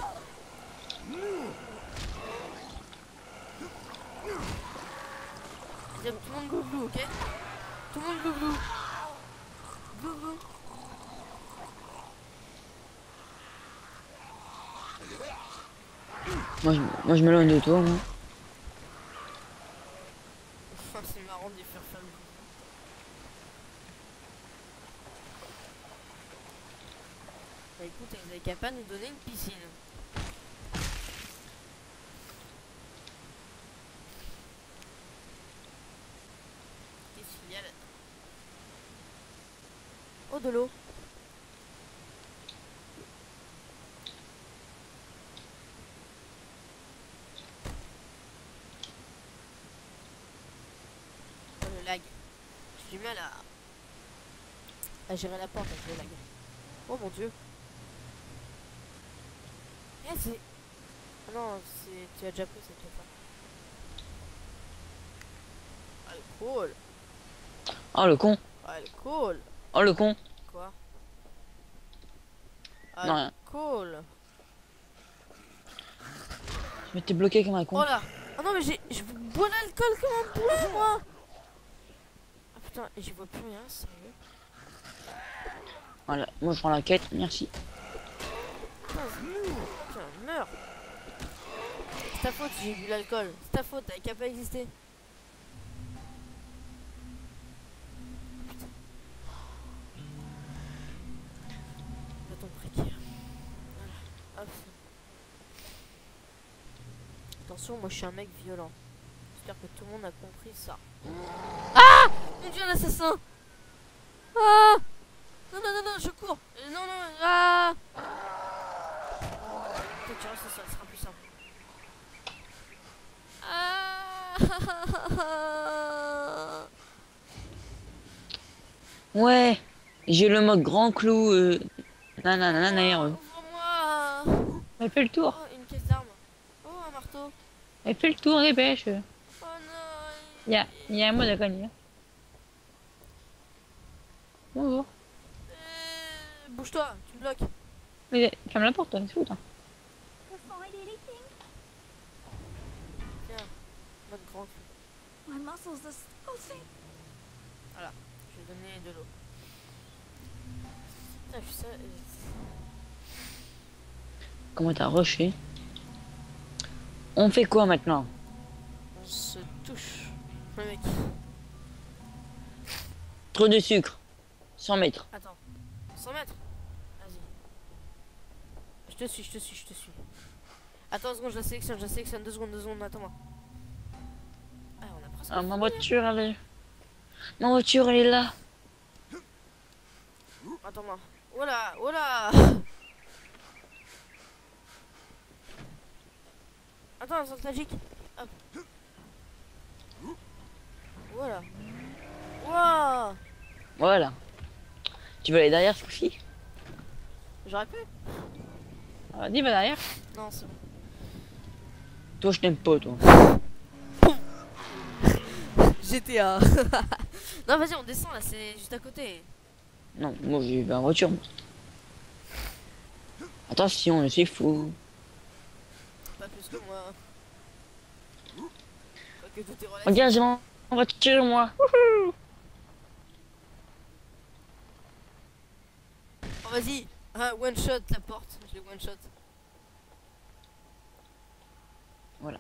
Tout le monde glouglou, ok? Tout le monde glouglou. Glouglou. Moi, je m'éloigne de toi, moi. C'est marrant de les faire faire le glouglou. Bah écoute, vous avez qu'à pas nous donner une piscine. Qu'est-ce qu'il y a là? Oh, de l'eau. Oh, le lag. J'ai du mal à gérer la porte avec le lag. Oh mon dieu. Eh, c'est... Ah non, c'est... Tu as déjà pris cette fois. Alcool. Oh, le con. Alcool. Oh, le con. Quoi? Non, rien. Alcool. Je m'étais bloqué comme un con. Oh là. Ah non, mais je bois l'alcool comme un poulet, moi. Ah putain, et j'y vois plus rien, sérieux. Voilà, moi, je prends la quête, merci. Putain, meurs. C'est ta faute si j'ai bu l'alcool. C'est ta faute, t'avais qu'à pas exister. Putain. Bâton précaire. Voilà. Hop. Attention, moi je suis un mec violent. J'espère que tout le monde a compris ça. Ah! Mon dieu, un assassin! Ah! Non, non, non, non, je cours! Non, non, ah! Peut-être que ça sera plus simple. Ah! Ouais, j'ai le mode grand clou. Nanana. Ouvre-moi! Elle fait le tour. Oh, une caisse d'armes. Oh, un marteau. Elle fait le tour, dépêche. Oh non! Il y a un mode à gagner. Bonjour. Bouge-toi, tu me bloques. Mais ferme la porte, toi, c'est fou, toi. Tiens, mode grand cul. My muscles are so thick. Voilà, je vais donner de l'eau. Putain, je suis ça. Comment t'as rushé? On fait quoi maintenant? On se touche. Le mec. Trop de sucre. 100 mètres. Attends. 100 mètres. Vas-y. Je te suis. Attends 2 secondes, je la sélectionne. 2 secondes, attends-moi. Ah, on a presque. Ah, ma fini. voiture, elle est... Ma voiture, elle est là. Attends-moi. Voilà, voilà. Attends, un centre magique. Hop. Voilà. Wow. Voilà. Tu veux aller derrière, Sophie? J'aurais pu. Dis, va derrière. Non, c'est bon. Toi, je t'aime pas, toi. GTA. Non, vas-y, on descend là, c'est juste à côté. Non, moi, j'ai en voiture. Attention, je suis fou. Pas plus que moi. Pas que tout est relatif. Regarde, j'ai en voiture, moi. Wouhou. Oh, vas-y. Ah, one shot la porte. Je l'ai one shot. Voilà.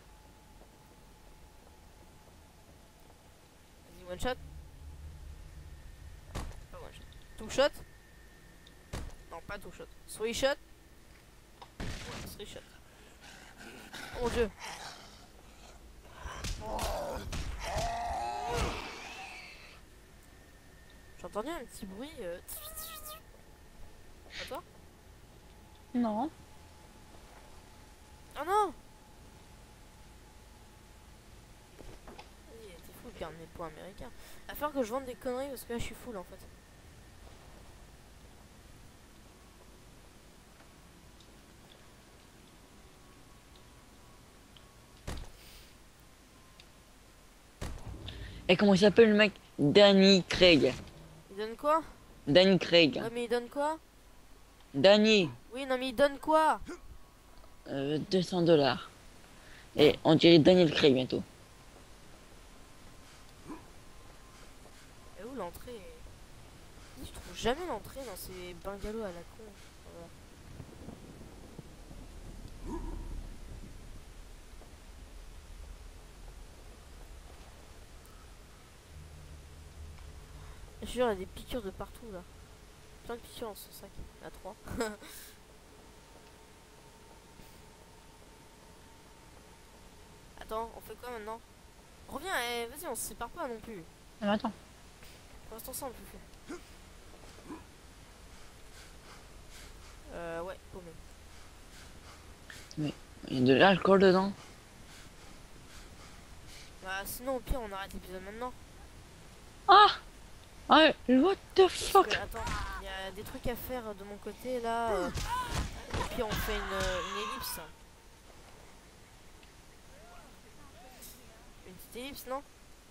Vas-y, one shot. Pas one shot. Two shot. Non, pas two shot. Three shot. Ouais, three shot. Oh mon dieu. J'ai entendu un petit bruit. Pas toi? Non. Oh non! Vas-y, t'es fou de garder mes points américains. Il va falloir que je vende des conneries parce que là je suis full en fait. Et comment il s'appelle le mec? Danny Craig. Il donne quoi? Danny Craig. Ouais, mais il donne quoi? Danny, Oui, non, mais il donne quoi? 200 $. Et on dirait Daniel Craig bientôt. Et où l'entrée? Je trouve jamais l'entrée dans ces bungalows à la con. Voilà. Je suis sûr, il y a des piqûres de partout là. Plein de piqûres dans ce sac. Il y en a 3. Attends, on fait quoi maintenant? Reviens, vas-y, on se sépare pas non plus. Ah, mais attends. On reste ensemble, Foufou. Ouais, paumé. Il y a de l'alcool dedans. Bah, sinon, au pire, on arrête l'épisode maintenant. Ah! Ah, what the Parce fuck? que, attends, il y a des trucs à faire de mon côté là. Et puis, on fait une ellipse. Une petite ellipse, non?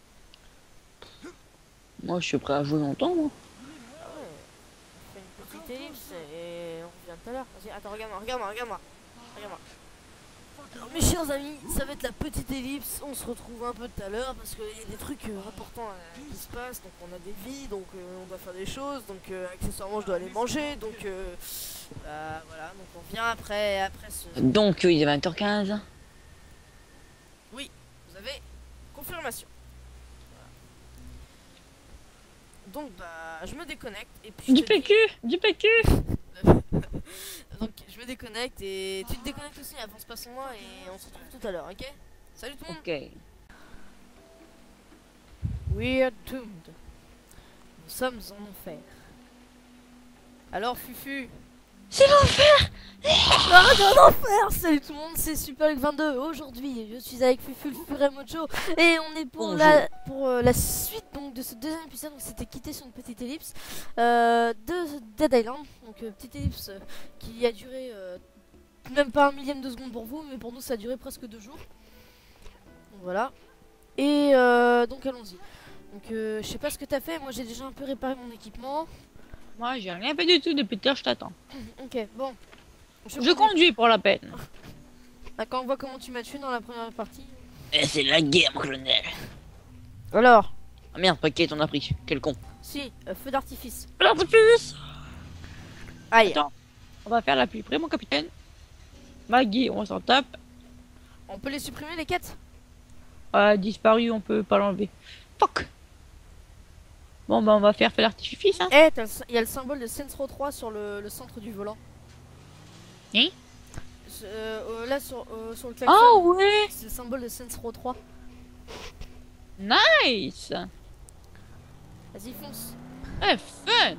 Moi, je suis prêt à jouer longtemps, moi. Ah ouais. On fait une petite ellipse et on revient tout à l'heure. Vas-y, attends, regarde-moi. Regarde-moi. Alors, mes chers amis, ça va être la petite ellipse. On se retrouve un peu tout à l'heure parce qu'il y a des trucs importants qui se passent. Donc on a des vies, donc on doit faire des choses. Donc accessoirement je dois aller manger. Donc voilà, donc on vient après ce... Donc il est 20h15. Oui, vous avez confirmation. Voilà. Donc bah je me déconnecte et puis Du PQ, du PQ. donc je me déconnecte et tu te déconnectes aussi, avance pas sans moi et on se retrouve tout à l'heure, ok? Salut tout le monde. Ok. We are doomed. Nous sommes en enfer. Alors Fufu. C'est l'enfer. Arrête en enfer. Salut tout le monde, c'est Super Luke 22. Aujourd'hui je suis avec Fufu le Furé Mojo et on est pour la suite donc de ce deuxième épisode. On s'était quitté sur une petite ellipse de Dead Island. Donc petite ellipse qui a duré même pas un millième de seconde pour vous, mais pour nous ça a duré presque 2 jours. Donc voilà. Et donc allons-y. Donc je sais pas ce que t'as fait, moi j'ai déjà un peu réparé mon équipement. Moi j'ai rien fait du tout depuis tout à l'heure, je t'attends. Ok, bon. Je conduis pour la peine. Ah, quand on voit comment tu m'as tué dans la première partie. Et c'est la guerre, mon colonel. Alors, Ah merde, paquet, on a pris. Quel con. si, feu d'artifice. L'artifice. Aïe. Attends, on va faire la plus près, mon capitaine. Maggie, on s'en tape. On peut les supprimer les quêtes? Disparu, on peut pas l'enlever. Fuck. Bon bah on va faire feu d'artifice, hein. Eh, il y a le symbole de Saints Row 3 sur le centre du volant. Hein? Là sur le klaxon. Ah ouais. C'est le symbole de Saints Row 3. Nice. Vas-y, fonce. Eh, fun.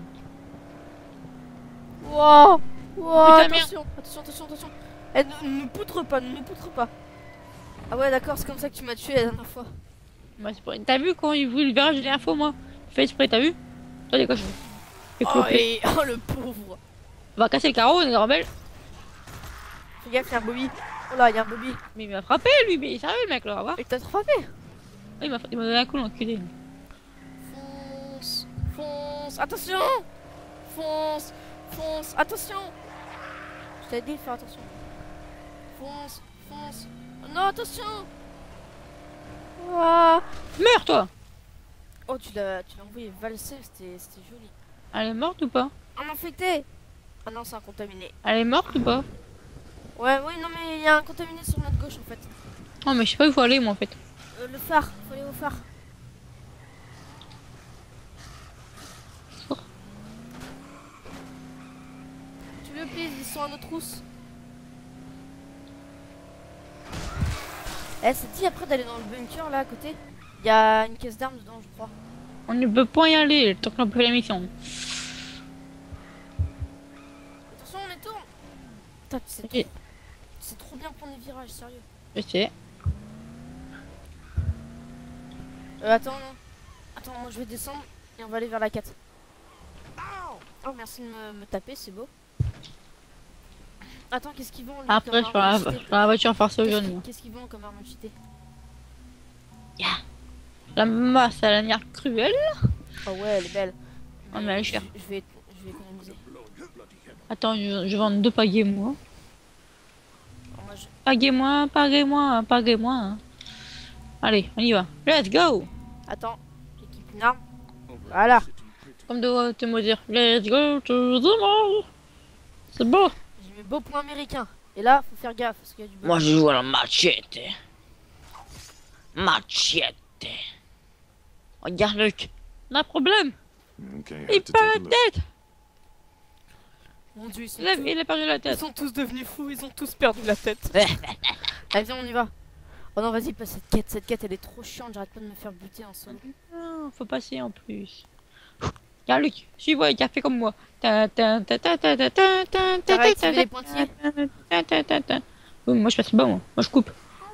Wow. Wow, Putain, merde. attention. Eh, ne poutre pas, ne poutre pas. Ah ouais, d'accord, c'est comme ça que tu m'as tué la dernière fois. Bah, t'as vu quand il voulait le virage de la dernière fois, moi? Fais exprès, t'as vu? Toi, des cochons. Oh, le pauvre. On va casser le carreau, on est rebelle. Fais gaffe, il y a un Bobby. Oh là, il y a un Bobby. Mais il m'a frappé, lui, mais il est sérieux, le mec, là, on va voir. Et t'as frappé. Il m'a donné un coup, l'enculé. Fonce, attention. Fonce, attention. Je t'avais dit de faire attention. Fonce. Oh non, attention. Ouah. Meurs, toi. Oh, tu l'as envoyé valser, c'était joli. Elle est morte ou pas? Un infecté. Ah non, c'est un contaminé. Elle est morte ou pas? Ouais, oui, non, mais il y a un contaminé sur notre gauche en fait. Oh, mais je sais pas où il faut aller, moi, en fait. Le phare, faut aller au phare. Oh. Tu veux, please, ils sont à nos trousses. Eh, c'est dit après d'aller dans le bunker là à côté. Il y a une caisse d'armes dedans, je crois. On ne peut pas y aller tant qu'on fait la mission. Attention, on les tourne. Putain, Ok. c'est trop bien pour les virages, sérieux. Je sais. Attends, non. Attends, moi je vais descendre et on va aller vers la 4. Oh, merci de me taper, c'est beau. Attends, qu'est-ce qu'ils vont lui, Après, comme je prends arme cheatée la voiture forcée au jaune, moi. Qu'est-ce qu'ils vont comme arme cheatée? La masse à lanière cruelle. Oh ouais, elle est belle. Oh, mais elle est chère. Je vais économiser. Attends, je vends 2 pagaies, moi. Alors, moi, Pagaies-moi. Allez, on y va. Let's go. Attends, j'équipe une arme. Voilà. Comme de te me dire, let's go to the mall. C'est beau. J'ai mes beaux points américains. Et là, faut faire gaffe parce qu'il y a du Moi, je joue à la machette. Regarde, Luc. On a un problème. Okay, I Il have to perd take a la look. tête. Mon dieu, Il a perdu la ils tête. sont tous devenus fous, ils ont tous perdu la tête. Allez, viens, on y va. Oh non, vas-y, pas cette quête. Cette quête, elle est trop chiante. J'arrête pas de me faire buter en solo. Non, faut passer en plus. Regarde, Luc. Suis-moi, il a fait comme moi. T'as réactivé les pointillés. Oui, moi, je passe pas, moi. Moi, je coupe.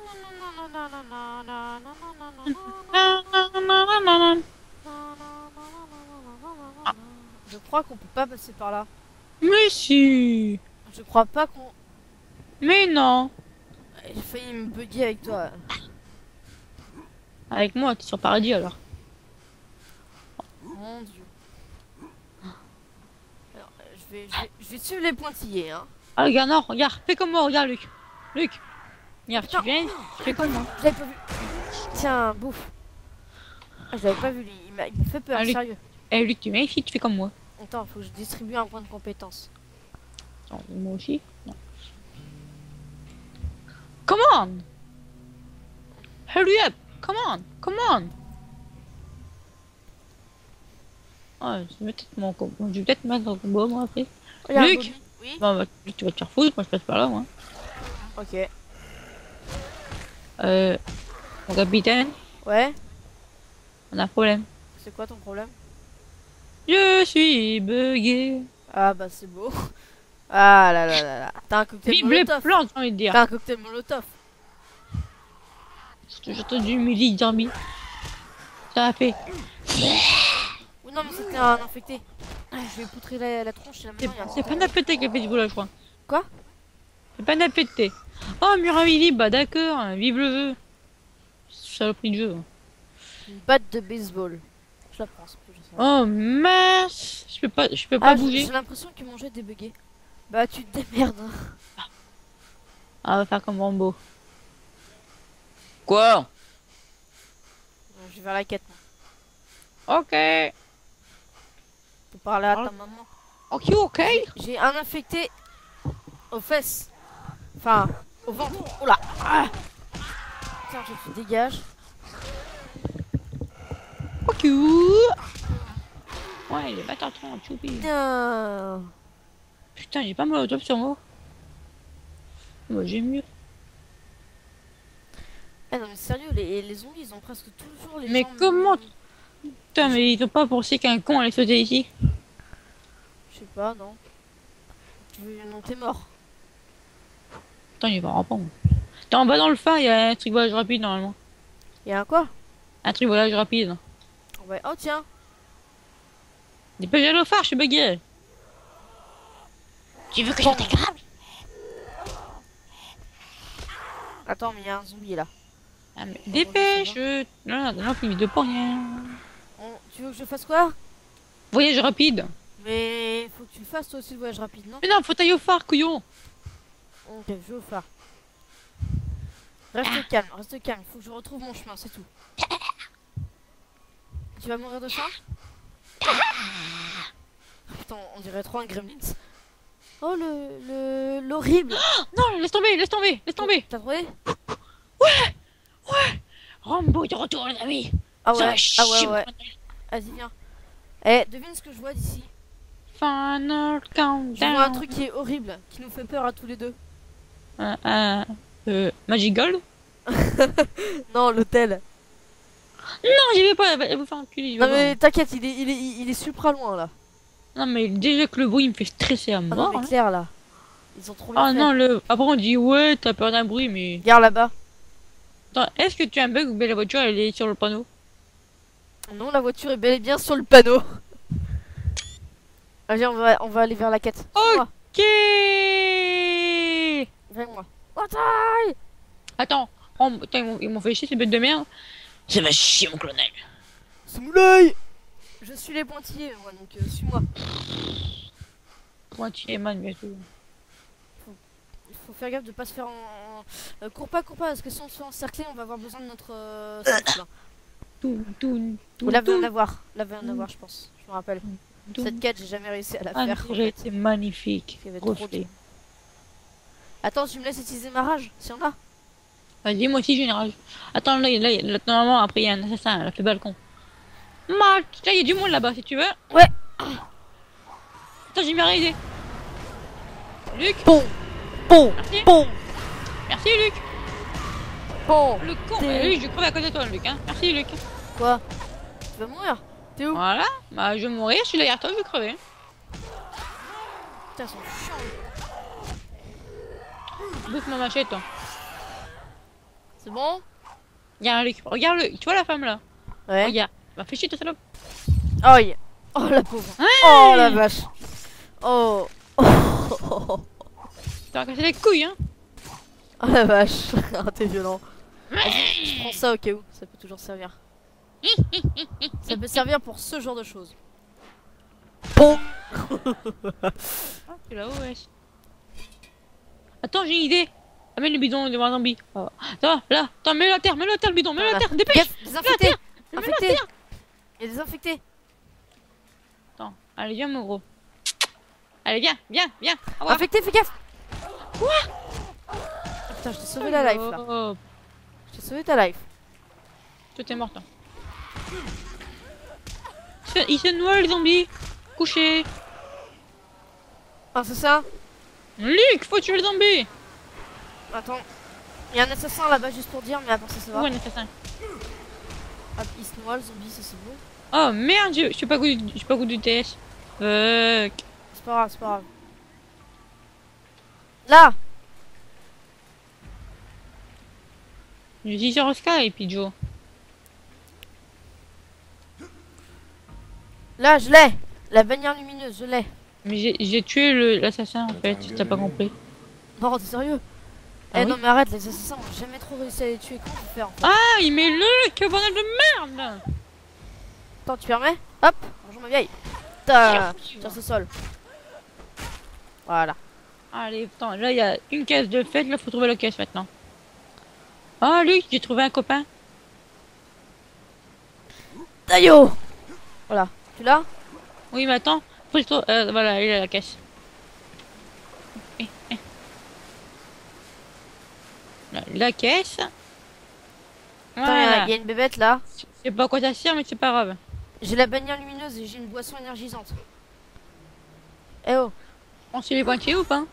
Je crois qu'on peut pas passer par là. Mais si. Je crois pas qu'on... Mais non. J'ai failli me bugger avec toi. Avec moi, t'es sur paradis alors. Mon dieu. Alors, je vais suivre les pointillés, hein. Ah, regarde, non, regarde. Fais comme moi, regarde, Luc. Luc. Merde, tu viens, tu fais comme moi. Je l'avais pas vu. Tiens, bouffe. Ah, je l'avais pas vu lui, il m'a fait peur, Allez. sérieux. Eh Luc, tu viens ici, tu fais comme moi. Attends, faut que je distribue un point de compétence. Attends, moi aussi. Non. Come on! Hurry up! Come on! Come on! Ah, je vais peut-être mon combo. Je vais peut-être mettre un combo moi après. Regarde, Luc. Bobby. Oui. Bon, bah, tu vas te faire foutre, moi je passe par là moi. Ok. Mon capitaine, Ouais. on a un problème. C'est quoi ton problème? Je suis bugué. Ah bah c'est beau. Ah là là là là. T'as un cocktail Vive les molotov. plantes, j'ai envie de dire. T'as un cocktail molotov. J'entends du musique zombie. Ça a fait. Ou non mais c'était un infecté. Je vais poutrer la tronche et là C'est maintenant il y a un c'est pas Napété qui a fait du boulot, je crois. Quoi? C'est pas Napété. Oh, Muravili, bah d'accord, vive le vœu. Saloperie de jeu. Une batte de baseball. Je la prends, c'est plus je sais. Oh mince, je peux pas Ah, bouger. j'ai l'impression que mon jeu est débugué. Bah tu te démerdes. Ah, on va faire comme Rambo. Quoi? Je vais vers la quête. Moi. Ok. Faut parler à ta maman. Ok, ok. J'ai un infecté aux fesses. Enfin, au ventre. Oh là. Ah. Tiens, je te dégage. Ok. Ouais, il est bâtard 30, choupi. Tiens. Putain, j'ai pas mal au top sur moi. Moi, j'ai mieux. Ah non mais sérieux, les zombies ils ont presque toujours les Mais jambes- comment Putain, mais ils ont pas pensé qu'un con allait sauter ici. Je sais pas, non. Tu veux... Non, t'es mort. Putain, il va répondre. Attends, en bas dans le phare, il y a un truc voyage rapide normalement. Y'a un quoi? Un truc voyage rapide. Ouais. Oh tiens. Dépêche-toi au phare, je suis bugué. Tu veux que je t'écrase? Attends, mais y'a un zombie là. Ah, mais dépêche. Non, non, plus de pour rien. Tu veux que je fasse quoi? Voyage rapide. Mais faut que tu le fasses toi aussi le voyage rapide, non? Mais non, faut tailler au phare, couillon. Ok, je vais au phare. Reste calme, reste calme. Faut que je retrouve mon chemin, c'est tout. Tu vas mourir de faim? Putain, on dirait trop un Gremlins. Oh l'horrible. Non, laisse tomber, laisse tomber, laisse tomber. T'as trouvé? Rambo de retour, les amis. Ah Ça va ouais, chier, ah ouais, mon ouais. bordel. Vas-y, viens. Eh, devine ce que je vois d'ici. Final Je vois un countdown. truc qui est horrible, qui nous fait peur à tous les deux. Magic Gold? Non, l'hôtel. Non, j'y vais pas, elle va vous faire enculer. j'y vais Non pas. mais t'inquiète, il est supra loin là. Non, mais déjà que le bruit me fait stresser à Ah non mort. mais hein. Claire là. Ils ont trop bien Ah fait. non, après on dit ouais, t'as peur d'un bruit, mais. Regarde là-bas. Attends, est-ce que tu as un bug ou bien la voiture elle est sur le panneau? Non, la voiture est bel et bien sur le panneau. Allez, on va aller vers la quête. Suis-moi. Ok. Viens avec moi. Bataille! Attends, oh, putain, ils m'ont fait chier ces bêtes de merde. Ça va chier mon colonel. Samouraï! Je suis les pointillés, moi, donc suis-moi. Moi, tu es man, bien sûr. Il faut faire gaffe de pas se faire cours pas, parce que si on se fait encercler, on va avoir besoin de notre souffle, là. Tout, Ou là, va en avoir. Là, va en avoir, je pense. Je me rappelle. tout. Cette quête, j'ai jamais réussi à la Ah, faire. c'est magnifique. Il y avait trop de- Reflet. Attends, tu me laisses utiliser ma rage, si on a. Vas-y, moi aussi j'ai une rage. Attends, là, normalement, après il y a un assassin, elle a fait balcon. Marc, il y a du monde là-bas si tu veux. Ouais. Attends, j'ai bien réalisé. Luc, Bon, bon, merci. bon, Merci Luc. bon. Le con, T'es- Luc, je crève à côté de toi, Luc. Hein. Merci Luc. Quoi? Tu vas mourir? T'es où? Voilà, bah je vais mourir, je suis derrière toi, je vais crever. Putain, ils sont chiants. Bouffe ma machette, toi. C'est bon? Regarde Luc, regarde-le, tu vois la femme là? Ouais. Regarde, bah fais chier ta salope. Oh, oh la pauvre. Ouais. Oh la vache. Oh. T'as cassé les couilles, hein. Oh la vache. Ah, t'es violent. Vas-y, je prends ça au cas où. Ça peut toujours servir. Ça peut servir pour ce genre de choses. Bon. Ah, c'est là-haut, wesh. Attends, j'ai une idée. Amène le bidon devant un zombie. Oh. Attends, là, attends, mets-le à terre, le bidon, mets-le à terre, dépêche. Gaffe, désinfecté. Mets-le à Infecté. terre. Il est désinfecté. Attends, allez, viens, mon gros. Allez, viens. Au revoir. Infecté, fais gaffe. Quoi? Oh, putain, je t'ai sauvé la life là. Oh, Je t'ai sauvé ta life. toi, t'es mort, toi. Il se noie, les zombies. Couché. Ah, c'est ça? Luc, faut tuer le zombie. Attends. Il y a un assassin là-bas juste pour dire, mais à part ça, ça va. Ouais, un assassin. Hop, il se noie, le zombie, ça c'est bon. Oh merde, je suis pas goût du TS. Fuck. C'est pas grave, c'est pas grave. Là! Je dis sur Sky, puis Joe. Là, je l'ai! La bannière lumineuse, je l'ai. Mais j'ai tué l'assassin en fait, si t'as pas compris. Non, t'es sérieux? Ah Eh oui. non, mais arrête, les assassins, on n'a jamais trop réussi à les tuer. Comment on peut faire en fait? Ah, il met Luc, bordel de merde. Attends, tu permets? Hop! Bonjour ma vieille! Tiens ce sol. Voilà. Allez, attends, là il y a une caisse de fête, là faut trouver la caisse maintenant. Ah Luc, j'ai trouvé un copain. Taillot! Voilà. Tu l'as? Oui, mais attends, voilà, il a la caisse. La caisse. Attends, Voilà. il y a une bébête là. Je sais pas à quoi ça sert, mais c'est pas grave. J'ai la bannière lumineuse et j'ai une boisson énergisante. Eh oh! On suit les pointiers ou pas?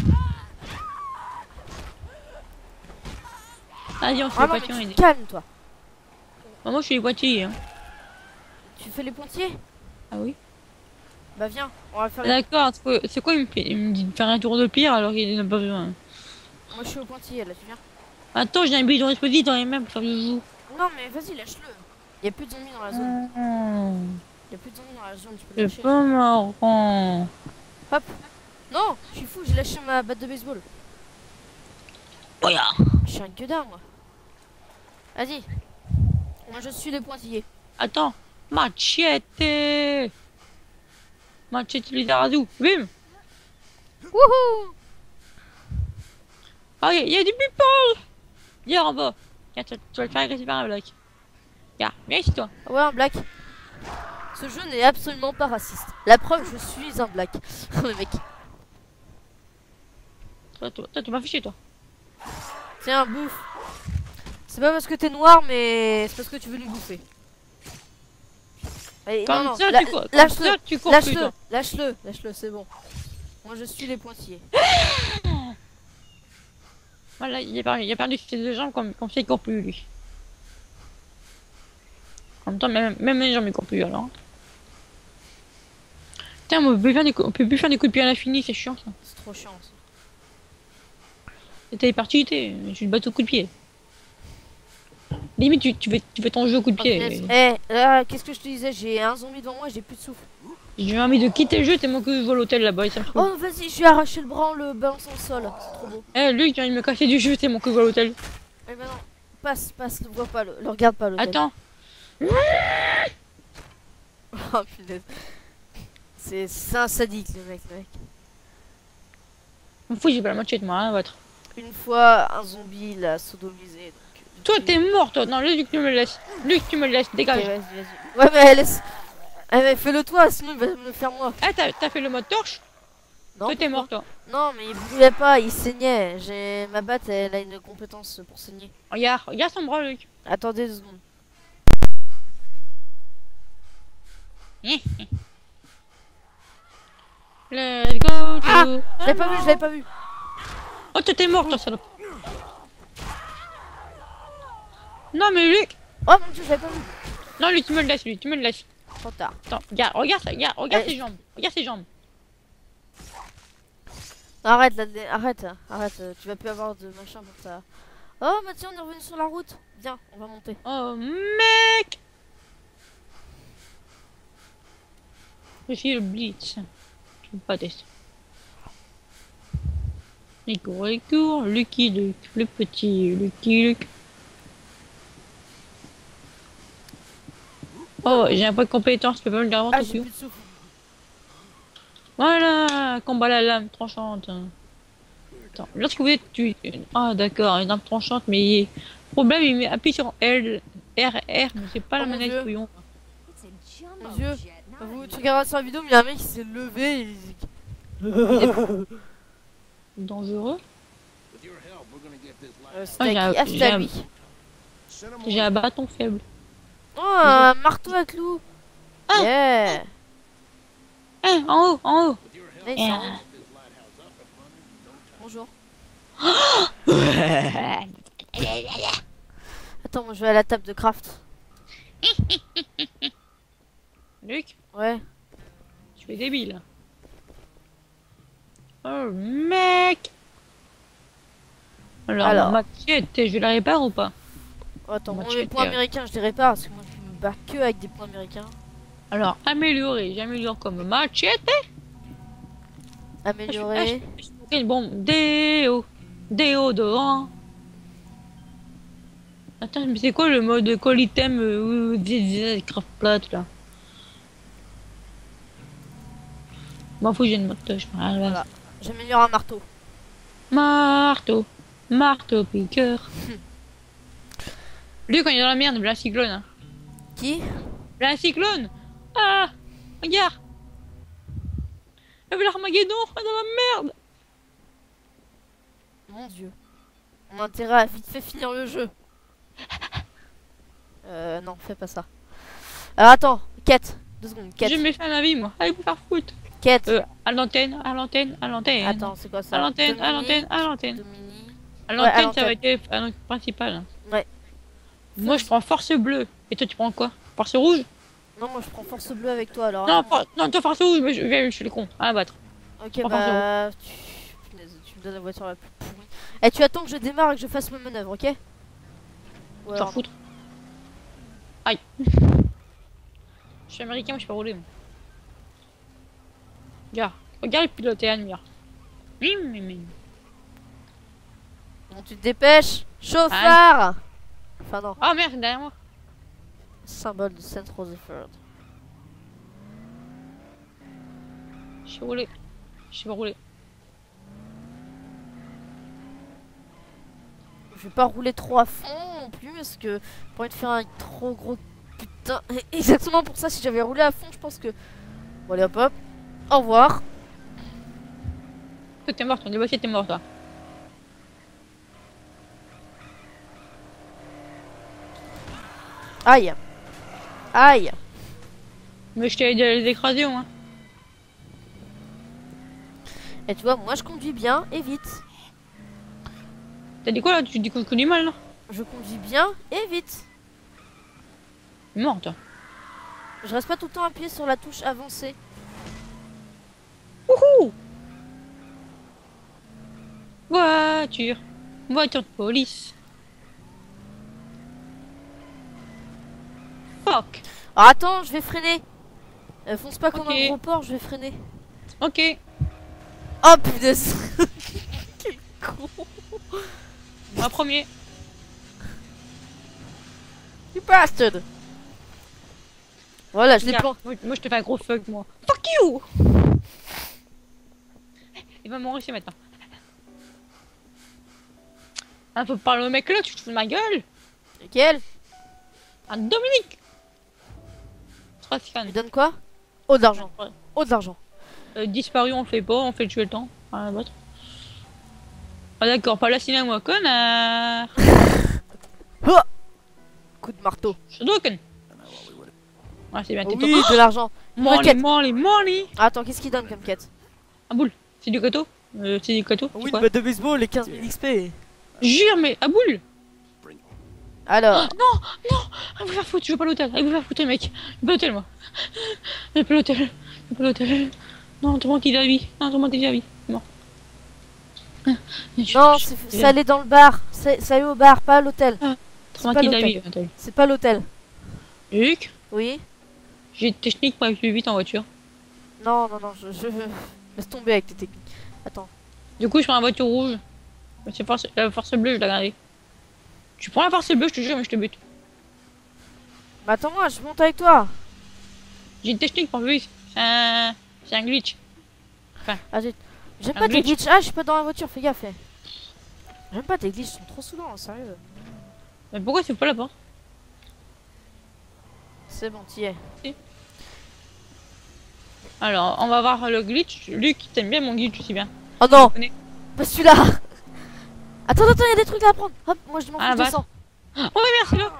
Vas-y, on suit Ah les non, mais pointiers. tu te calmes toi! Moi, je suis les pointiers. Hein. Tu fais les pontiers? Ah oui? Bah viens, on va faire. D'accord, c'est quoi il me dit de faire un tour de pire alors qu'il n'a pas besoin. Moi je suis au pointillé là, tu viens? Attends, j'ai un bidon explosif dans les mains pour faire du joue. Non mais vas-y, lâche-le. Il y a plus de zombies dans la zone. Il y a plus de zombies dans la zone, tu peux le C'est lâcher. pas marrant. Hop! Non! Je suis fou, j'ai lâché ma batte de baseball. Voilà. Je suis un gueudin moi. Vas-y. Moi je suis les pointillés. Attends, machete. Machete Lizarazu. Bim. Wouhou! Ah, il y a du people. Viens en bas. Tiens, tu vas le faire agresser par un bloc. Viens ici toi. Ouais, un black. Ce jeu n'est absolument pas raciste. La preuve, je suis un black. Le mec. Toi, tu m'as fiché toi. Tiens, bouffe. C'est pas parce que t'es noir, mais c'est parce que tu veux nous bouffer. Allez, Comme non, ça, la- tu cours. Comme lâche-le, ça, tu cours plus, lâche-le, toi. lâche-le, lâche-le, c'est bon. Moi je suis les pointillés. Voilà, il a perdu ses deux jambes comme si il court plus lui. En même temps, même les jambes ils courent plus alors. Putain, on peut plus faire des coups de pied à l'infini, c'est chiant ça. C'est trop chiant ça. Et t'es parti, je te bats au coup de pied. Limite, tu fais ton jeu au coup de Oh, pied. punaise. Eh, là, qu'est-ce que je te disais? J'ai un zombie devant moi, j'ai plus de souffle. J'ai envie de quitter le jeu tellement que je vois l'hôtel là-bas et ça me fout. Oh, vas-y, je lui ai arraché le bras en le balançant au sol. C'est trop beau. Eh, lui, il me casser du jeu tellement que je vois l'hôtel. Eh ben non, passe, le vois pas, le regarde pas l'hôtel. Attends, Oh punaise. C'est un sadique le mec. m'en fous, j'ai pas la machette moi, hein, votre. Une fois, un zombie l'a sodomisé. Donc, Toi, depuis- t'es mort, toi. Non, Luc, tu me le laisses. Luc, tu me le laisses, Ok, dégage. vas-y. Ouais, mais laisse. Eh, mais fais-le toi, sinon il va me le faire moi. Ah, t'as fait le mode torche? Non, Toi, t'es pourquoi mort, toi. Non, mais il brûlait pas, il saignait. Ma batte, elle a une compétence pour saigner. Regarde son bras, Luc. Attendez 2 secondes. Let's go to... Ah, je l'avais pas vu. Oh, t'es mort, toi, salope. Non, mais Luc. Oh mon dieu, je l'avais pas vu. Non, lui, tu me le laisses, lui, tu me le laisses. Trop tard. Attends, regarde ça, regarde Eh. ses jambes. Regarde ses jambes. Arrête, arrête, tu vas plus avoir de machin pour ça. Oh, bah tiens, on est revenu sur la route. Viens, on va monter. Oh, mec. Je suis le Blitz. Je peux pas tester. Il court, Lucky Luke, le petit Lucky Luke. Oh, j'ai un point de compétence, tu peux pas me le dire avant Ah, tout j'ai de plus de souffle. Voilà, combat la lame tranchante. Attends, lorsque vous êtes tué... Ah d'accord, une arme tranchante, mais... Problème, il met appuie sur L, R, R, mais c'est pas Oh la mon manette Dieu. couillon. It's a jumbo Mon Dieu. jet, not Vous, a tu regarderas sur la vidéo, mais il y a un mec qui s'est levé et il... Dangereux. With your help, we're gonna get this C'était j'ai à un- qui? Ah, c'était j'ai à un- lui. Send 'em J'ai un bâton faible. Oh, un marteau à clous. Ah. Yeah. Hein, en haut, en haut. with your help. Nice, Eh. hein. This lighthouse up and running in no time. Bonjour. Attends, moi je vais à la table de craft. Luc, Ouais. tu es débile. Oh mec. Alors, ma machette, je vais la réparer ou pas? Attends, Moi, bon, tu les fais points tes- américains, je dirais pas, parce que moi je me bats que avec des points américains. Alors, améliorer, j'améliore comme machette. Améliorer. Bon, déodorant. Attends, mais c'est quoi le mode call item craft plate là? M'en fous, j'ai une mode touch. Voilà. J'améliore un marteau. Marteau, marteau piqueur. Lui, quand il est dans la merde, il a un cyclone. Hein. Qui? Il a un cyclone. Ah, regarde. Il y avait l'Armageddon dans la merde. Mon dieu. On a intérêt à vite fait finir le jeu. Non, fais pas ça. Alors attends, quête. 2 secondes, quête. Je me fais un avis, moi. Allez vous faire foutre. Quête. À l'antenne, à l'antenne, à l'antenne. Attends, c'est quoi ça? À l'antenne, à Dominique, l'antenne, à l'antenne. Dominique. À Ouais, l'antenne, à ça va l'antenne. être l'antenne principale. Ouais. Moi, je prends force bleue. Et toi, tu prends quoi? Force rouge? Non, moi je prends force bleue avec toi alors. Non, attends. non, toi, force rouge, mais je suis le con. À battre. Ok, prends bah. Punaise, tu me donnes la voiture la plus pourrie. Eh, tu attends que je démarre et que je fasse ma manœuvre, ok? Ou T'en alors, foutre. Aïe. Je suis américain, moi, je peux rouler. Moi. Regarde le pilote et Admire. bon, tu te dépêches. Chauffard. Enfin, non. Ah merde, c'est derrière moi. Symbole de Saint Rutherford. Je suis roulé. Je suis pas roulé. Je vais pas rouler trop à fond non plus parce que pour de faire un trop gros putain. Exactement pour ça, si j'avais roulé à fond, je pense que. Bon, allez hop hop. Au revoir. Toi, t'es mort, ton débossé, t'es mort, toi. Aïe. Aïe. Mais je t'ai aidé à les écraser, moi. Et tu vois, moi je conduis bien et vite. T'as dit quoi là? Tu dis qu'on conduit mal, là? Je conduis bien et vite. Mort, toi. Je reste pas tout le temps appuyé sur la touche avancée. Wouhou! Voiture. Voiture de police. Fuck. Alors attends, je vais freiner. Fonce pas comme Ok. un gros porc, je vais freiner. Ok. Oh punaise. Quel con. Moi, premier. You bastard. Voilà, je l'ai Regarde, planté. moi, je te fais un gros fuck, moi. Fuck you! Il va mourir ici maintenant. Ah, faut parler au mec là, tu te fous de ma gueule! Lequel? Ah, Dominique! Strauss-Kahn. Il donne quoi? Oh de l'argent. Oh de l'argent. Disparu, on le fait pas, on fait le tuer le temps. Ah, l'autre. Ah, d'accord, pas la cinéma, moi, connard! Oh coup de marteau. Shodoken! Ah, c'est bien, t'es Oui, de l'argent. Money, money, money! Ah, attends, qu'est-ce qu'il donne comme quête? Ah, boule! C'est du gâteau? C'est du gâteau? Oui, c'est quoi? batte de baseball et 15 000 XP. Jure, mais à boule! Alors, Allez vous faire foutre, je veux pas l'hôtel, allez vous faire foutre, mec! Je veux pas l'hôtel, moi! Je veux pas l'hôtel, je veux pas l'hôtel! Non, traumatisé à vie! Non, traumatisé à vie! C'est mort! non, c'est aller dans le bar. C'est aller au bar, pas à l'hôtel. Traumatisé à l'hôtel. vie, l'hôtel. C'est pas l'hôtel. Luc, Oui? j'ai une technique pour aller plus vite en voiture. Non, non, non, je laisse tomber avec tes techniques. Attends. Du coup, je prends la voiture rouge. Mais c'est la force bleue, je l'ai gardée. Tu prends la force bleue, je te jure, mais je te bute. Bah attends-moi, je monte avec toi. J'ai une technique pour plus vite. C'est un glitch. Ah, J'aime Un pas tes glitch. glitches. Ah, je suis pas dans la voiture, fais gaffe. J'aime pas tes glitches, ils sont trop souvent, sérieux. Mais pourquoi c'est pas la porte? C'est bon, t'y es. Alors, on va voir le glitch. Luc, t'aimes bien mon glitch aussi bien. Oh non, Je connais. pas celui-là. Attends, il y a des trucs à apprendre. Hop, moi je m'en fous, Ah, je bah. descends. Oh mais merci là.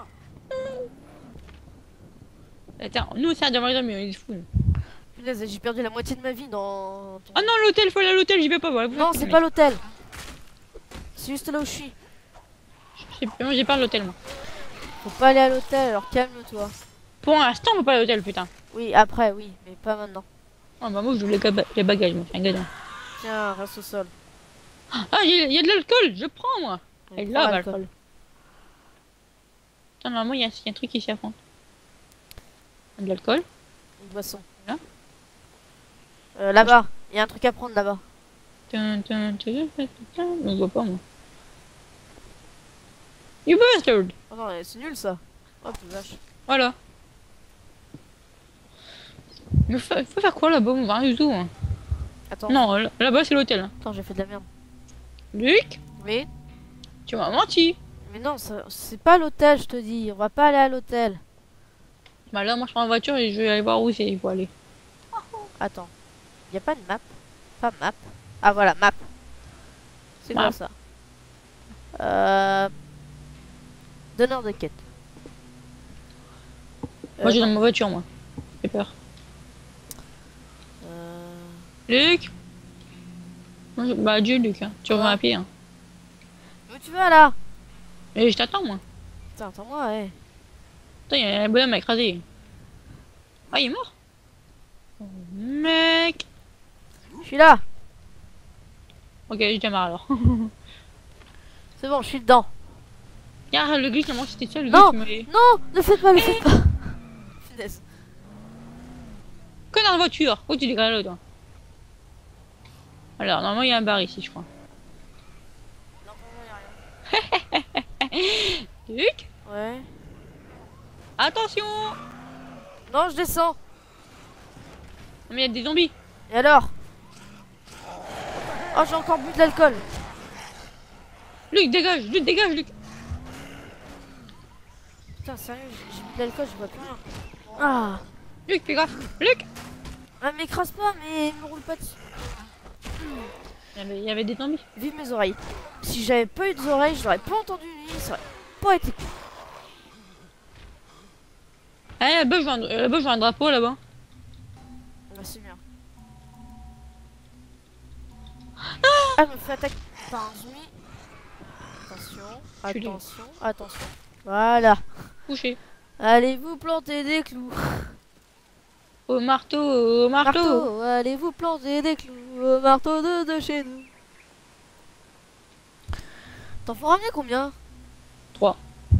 Attends, nous c'est un diamant mais il est fou. Punaise, j'ai perdu la moitié de ma vie dans... Ah non, l'hôtel, faut aller à l'hôtel, j'y vais pas. Voilà, Non, c'est pas l'hôtel. C'est juste là où je suis. Moi j'ai peur de l'hôtel moi. Faut pas aller à l'hôtel, alors calme-toi. Pour l'instant, on peut pas aller à l'hôtel, putain. Oui, après, oui, mais pas maintenant. Oh bah moi je joue les bagages, moi, c'est un gadin. Tiens, reste au sol. Ah, il y a de l'alcool, je prends moi. Et Prends là, bah, l'alcool. Attends, normalement, il y a un truc ici à prendre. De l'alcool. Une boisson. Là. Là-bas, il y a un truc à prendre là-bas. On voit pas moi. You bastard! Oh non, c'est nul ça. Oh putain, vache. Voilà. Mais faut faire quoi là-bas? On va rien du tout. Hein. Attends, Non, là-bas c'est l'hôtel. Hein. attends, j'ai fait de la merde. Luc, Mais, tu m'as menti. mais non, c'est pas l'hôtel, je te dis. On va pas aller à l'hôtel. Bah là, moi je prends la voiture et je vais aller voir où c'est. Il faut aller. Attends, y a pas de map? Pas map. Ah voilà, map. C'est quoi Map. ça? Donneur de quête. Moi j'ai non. dans ma voiture, moi. J'ai peur. Luc. Bah adieu Luc, hein. Tu reviens à pied. Hein. Où tu vas là? Et je t'attends moi. Putain, attends-moi, ouais. Putain, il y a un bonhomme à écraser. Ah, il est mort? Oh, mec. Je suis là. Ok, je démarre alors. C'est bon, je suis dedans. Regarde, le glitch, normalement c'était ça, le Non. glitch, mais... Non, ne faites pas, ne faites pas. Punaise. Que dans la voiture. Où tu dégrades là, toi? Alors, normalement, il y a un bar ici, je crois. Non, pour moi, y a rien. Luc, Ouais. attention! Non, je descends. Non, mais il y a des zombies. Et alors? Oh, j'ai encore bu de l'alcool. Luc, dégage, Luc. Putain, sérieux, j'ai bu de l'alcool, je vois plus rien. Ah. Luc, fais gaffe. Luc! Ah, m'écrase pas, mais me roule pas dessus. Il y avait des zombies. Vive mes oreilles. Si j'avais pas eu d'oreilles, je l'aurais pas entendu lui, ça aurait pas été cool. Ah, là-bas, je vois un drapeau, là-bas. Ah, c'est bien. Ah, je me fais attaquer par un zombie. Je suis Attention, attention. Voilà. Couché. Allez vous planter des clous. Au marteau, Allez vous planter des clous au marteau de chez nous. T'en feras bien combien? 3.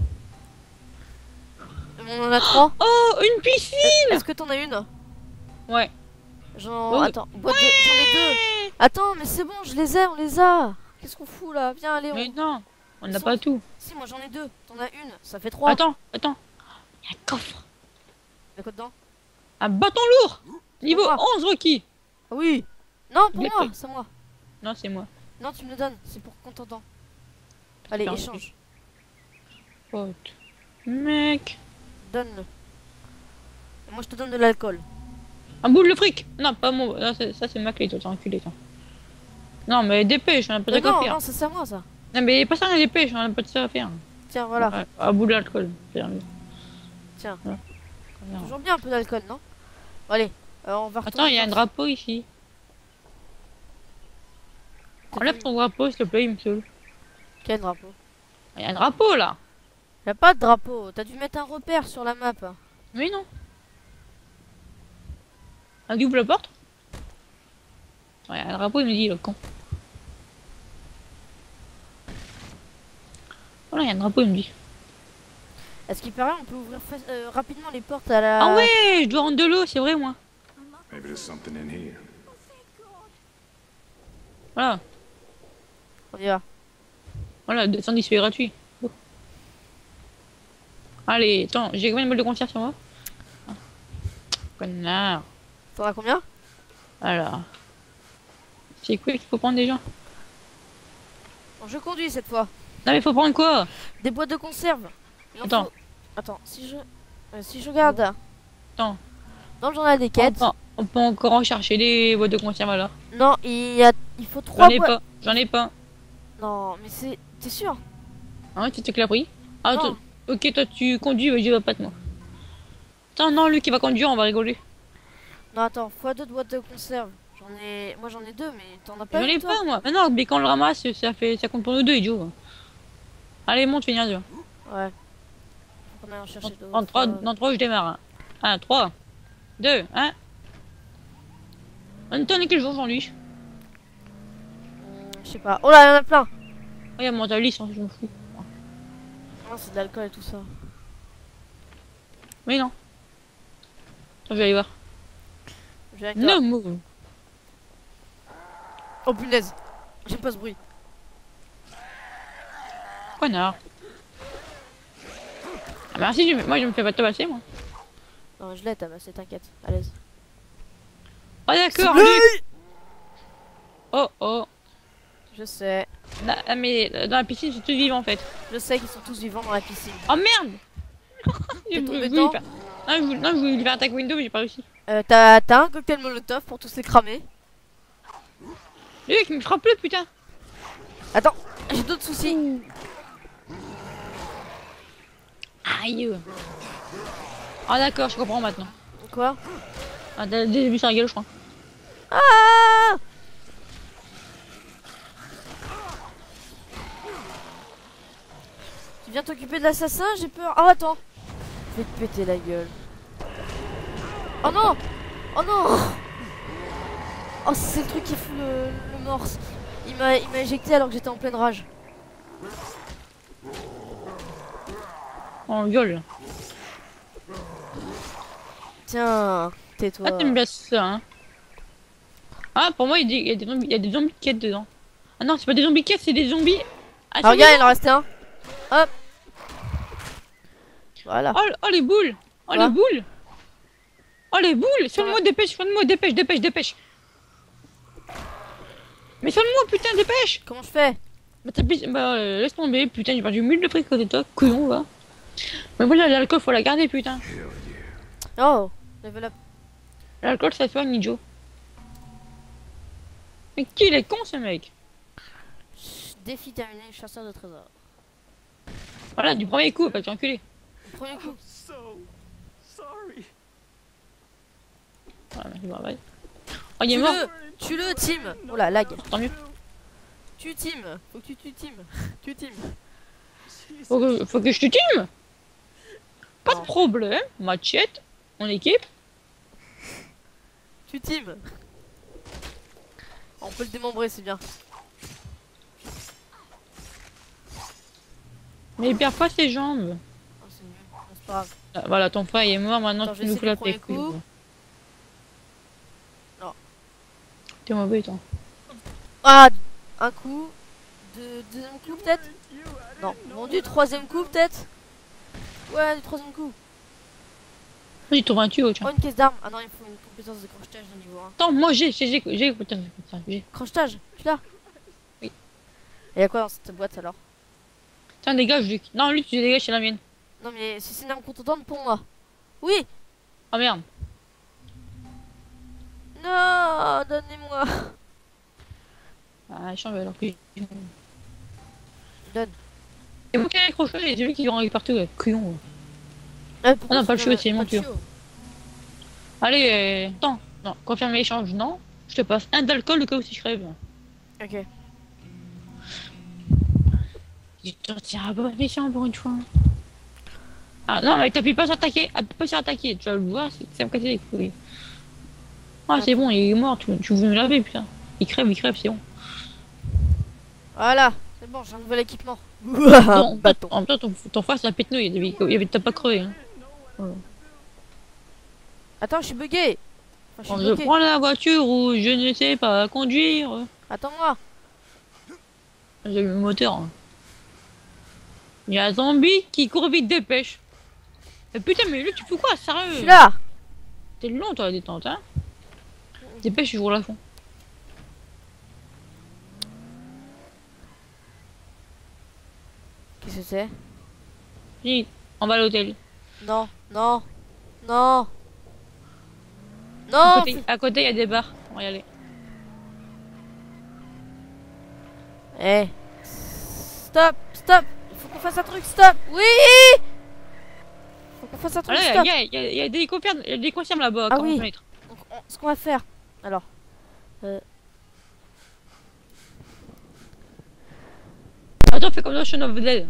On en a 3. Oh, une piscine! Est-ce que t'en as une? Ouais. Genre, Oh. attends, j'en ai 2. Attends, mais c'est bon, on les a. Qu'est-ce qu'on fout là? Viens, allez, Mais non, on n'a pas tout. Si, moi j'en ai 2. T'en as une, ça fait 3. Attends. Il y a un coffre. Y'a quoi dedans? Un bâton lourd. Niveau Pour moi. 11 requis. Ah oui. Non, pour Je l'ai moi, pris. c'est moi. Non, c'est moi. Non, tu me le donnes, c'est pour contendant. Allez, Non, échange. Pote. Mec. Donne-le. Et moi je te donne de l'alcool. Un bout de fric. Non, pas moi. Non, ça, c'est ma clé, toi, t'es enculé, toi. Non, mais dépêche, on a pas de quoi Non, faire. non, c'est à moi ça. Non, mais pas ça, on a dépêche, on a pas de ça à faire. Tiens, voilà. Ouais, un bout de l'alcool. c'est mieux. Tiens. Ouais. Toujours bien un peu d'alcool, non? Bon, allez, on va retourner. Attends, il y a un drapeau ici. Enlève ton drapeau, s'il te plaît, il me saoule. Quel drapeau? Il y a un drapeau là. Y'a pas de drapeau, t'as dû mettre un repère sur la map. Mais non. Un double la porte. Ouais, un drapeau, il me dit, le con. Voilà, il y a un drapeau, il me dit. Est-ce qu'il paraît on peut ouvrir rapidement les portes à la... Ah ouais, je dois rendre de l'eau, c'est vrai, moi. Maybe there's something in here. Voilà, On y va. voilà, 210 c'est gratuit. Oh. Allez, attends, j'ai combien de balles de concierge sur moi? Ah. Connard. T'en as combien? Alors. C'est quoi qu'il faut prendre déjà? Bon, je conduis cette fois. Non mais faut prendre quoi? Des boîtes de conserve. Il en Attends. faut- Attends, si je regarde Attends. dans le journal des quêtes, On peut encore en chercher des boîtes de conserve alors. non, il faut J'en 3 ai boîtes. pas, j'en ai pas. Non, mais c'est... T'es sûr? Ah ouais, c'est toi qui l'as pris? Ah, Non. ok, toi tu conduis, je vais pas de moi. Attends, non, lui qui va conduire, on va rigoler. Non, attends, fois 2 boîtes de conserve. Moi j'en ai 2, mais t'en as pas J'en ai une, toi? pas moi. Mais non, mais quand on le ramasse, ça compte pour nous deux, idiot. Allez, monte, fais deux. Ouais. Faut qu'on aille en chercher d'autres. En 3, dans 3, je démarre. 1, 3, 2, 1. On est quel jour aujourd'hui? Je sais pas. Oh là, il y en a plein! Oh, y'a mon liste, je m'en fous. Non, c'est de l'alcool et tout ça. Mais non. Attends, je vais aller voir. Je viens avec toi. No move. Oh punaise! J'aime pas ce bruit. Connard. Ah, merci, moi je me fais pas tabasser, moi. Non, je l'ai tabassé, t'inquiète. À l'aise. Oh, d'accord, C'est lui. Oh, oh. Je sais. Ah, mais dans la piscine, c'est tout vivant en fait. Je sais qu'ils sont tous vivants dans la piscine. Oh merde. T'es tombé voulais dedans? faire... non, je voulais lui faire attaque window, mais j'ai pas réussi. T'as un cocktail molotov pour tous les cramer. Lui qui me frappe le putain. Attends, j'ai d'autres soucis. Aïe. Ah d'accord, je comprends maintenant. Quoi? Ah, dès le début, c'est un gueule, je crois. Ah! Tu viens t'occuper de l'assassin? J'ai peur. Oh, attends. Je vais te péter la gueule. Oh non! Oh non! Oh, c'est le truc qui fout le morse. Il m'a éjecté alors que j'étais en pleine rage. On gueule. Tiens, tais-toi. Ah, t'aimes bien ça, hein. Ah, pour moi, il y a des zombies quêtes dedans. Ah non, c'est pas des zombies quêtes, c'est des zombies. Ah, Ah, regarde, il en restait un. Hop. Voilà. oh, les boules. Oh, Quoi? les boules. Oh, les boules. Soigne-moi, dépêche, soigne-moi, dépêche, dépêche, dépêche. Mais soigne-moi, putain, dépêche. Comment je fais? Laisse tomber, putain, j'ai perdu 1000 de prix côté toi, couillon, va. Mais voilà, l'alcool, faut la garder, putain. Oh, level up. L'alcool, ça soigne, idiot. Mais qui il est con, ce mec? Défi terminé, chasseur de trésors. Voilà, du premier coup, pas te enculer. Premier coup. So sorry. Voilà, je me rappelle. Oh, il est mort. Tue-le, Tim. Oh la lag. Tant mieux. Tue Tim. Faut que tu tues Tim. Tue Tim. Faut que je te tue. Pas Non. de problème, machette, mon équipe. Tue Tim. On peut le démembrer, c'est bien. Mais il perd pas ses jambes. Oh, c'est mieux. Bon, c'est pas grave. Ah, voilà, ton frère il est mort, maintenant Attends, tu je nous vais fous la essayer paix. le premier coup. Non. T'es mauvais, toi. Ah, un coup. Deuxième coup, peut-être. Non. Bon, du troisième coup, peut-être. Ouais, du troisième coup. J'ai trouvé un tuyau, Oh, tiens. une caisse d'armes. Ah non, il faut une compétence de crochetage de niveau 1. Attends, moi j'ai, putain, j'ai. Crochetage, tu l'as? Oui. Et y'a quoi dans cette boîte alors? Tiens, dégage, Luc. Non, Luc, tu dégages, c'est la mienne. Non, mais si c'est une arme contente pour moi. Oui! Oh merde. Non, donnez-moi. Ah, change alors que. Donne. C'est moi qui ai accroché, et c'est lui qui arrive partout, couillon. Pourquoi Ah non, pas le tu chiot, veux- c'est pas mon le tuyau. chiot. Allez, attends. Non, confirme l'échange, non. Je te passe un d'alcool le cas où si je crève. Ok. Je te tiens à bonne mission pour une fois. Ah non, mais t'appuies pas sur attaquer, appuie pas sur attaquer, tu vas le voir, ça me casse les couilles. Ah, c'est bon, il est mort, tu veux me laver, putain. Il crève, c'est bon. Voilà, c'est bon, j'ai un nouvel équipement. Non, bâton. en même temps, ton frère, c'est un pète-nouille, il avait t'as pas crevé. Hein. Attends, je suis bugué. Enfin, je Quand suis je bloqué. prends la voiture ou je ne sais pas conduire, Attends-moi. j'ai le moteur. Hein. Il y a un zombie qui court vite, dépêche. Mais putain, mais lui, tu fous quoi, Je sérieux? suis là. T'es long, toi, la détente, hein. Dépêche, je roule à fond. c'est? Oui, on va à l'hôtel. Non, non, non. À Non. côté, il y a des bars. On va y aller. Eh. Stop, stop. Il faut qu'on fasse un truc, stop. Oui. Faut qu'on fasse un truc, Voilà, stop. il y a des confirmes, il y a des confirmes là-bas. Ah 40 oui. mètres. Donc, ce qu'on va faire, alors, Attends, fais comme dans Shaun of the Dead.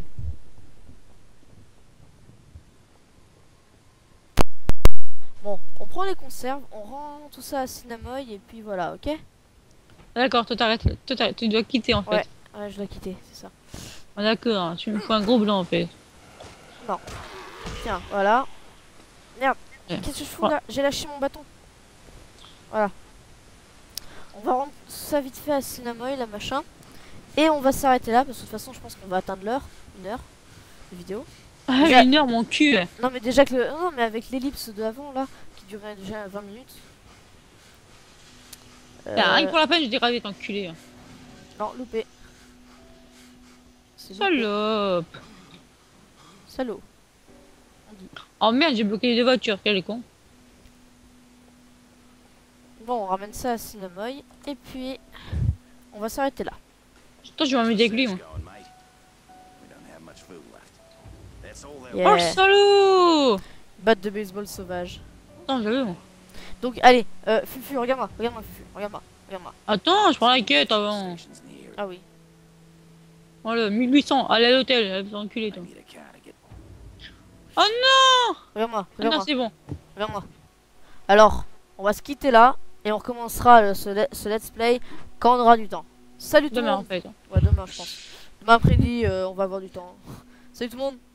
bon, on prend les conserves, on rend tout ça à Cinnamon et puis voilà, ok? D'accord, toi t'arrêtes. Tu dois quitter en fait. Ouais. Ouais, je dois quitter, c'est ça. Ah, d'accord, hein, tu me fais un gros blanc en fait. Tiens, voilà. Merde, Ouais. qu'est-ce que je fous là? J'ai lâché mon bâton. Voilà. On va rendre ça vite fait à Cinnamon, la machin. Et on va s'arrêter là, parce que de toute façon, je pense qu'on va atteindre l'heure. 1 heure de vidéo. Ah, Déjà- 1 heure, mon cul. Non, mais déjà que le. Non, mais avec l'ellipse de avant là, qui durait déjà 20 minutes. Rien que pour la peine, je dirais d'être enculé. Hein. Non, loupé. C'est loupé. Salope. Salaud. Oh merde, j'ai bloqué les 2 voitures, quel est con. Bon, on ramène ça à Cinnamon. Et puis, on va s'arrêter là. Toi, je vais m'amuser avec lui, moi. Going, mate. We don't have much food left. That's all there Yeah. Oh, le salaud. Batte de baseball sauvage. Attends, j'avais moi. Donc, allez, Fufu, regarde-moi, regarde-moi, Fufu, regarde-moi, regarde-moi. Attends, je prends la quête avant. stations near. Ah oui. Voilà, 1800, allez à l'hôtel, elle va enculer, I toi. need a car to get. Regarde-moi, Ah non, regarde-moi, c'est bon. regarde-moi. Alors, on va se quitter là et on recommencera ce let's play quand on aura du temps. Salut tout le Demain, en monde. fait. Ouais, demain, je pense. Demain après-midi, on va avoir du temps. Salut tout le monde.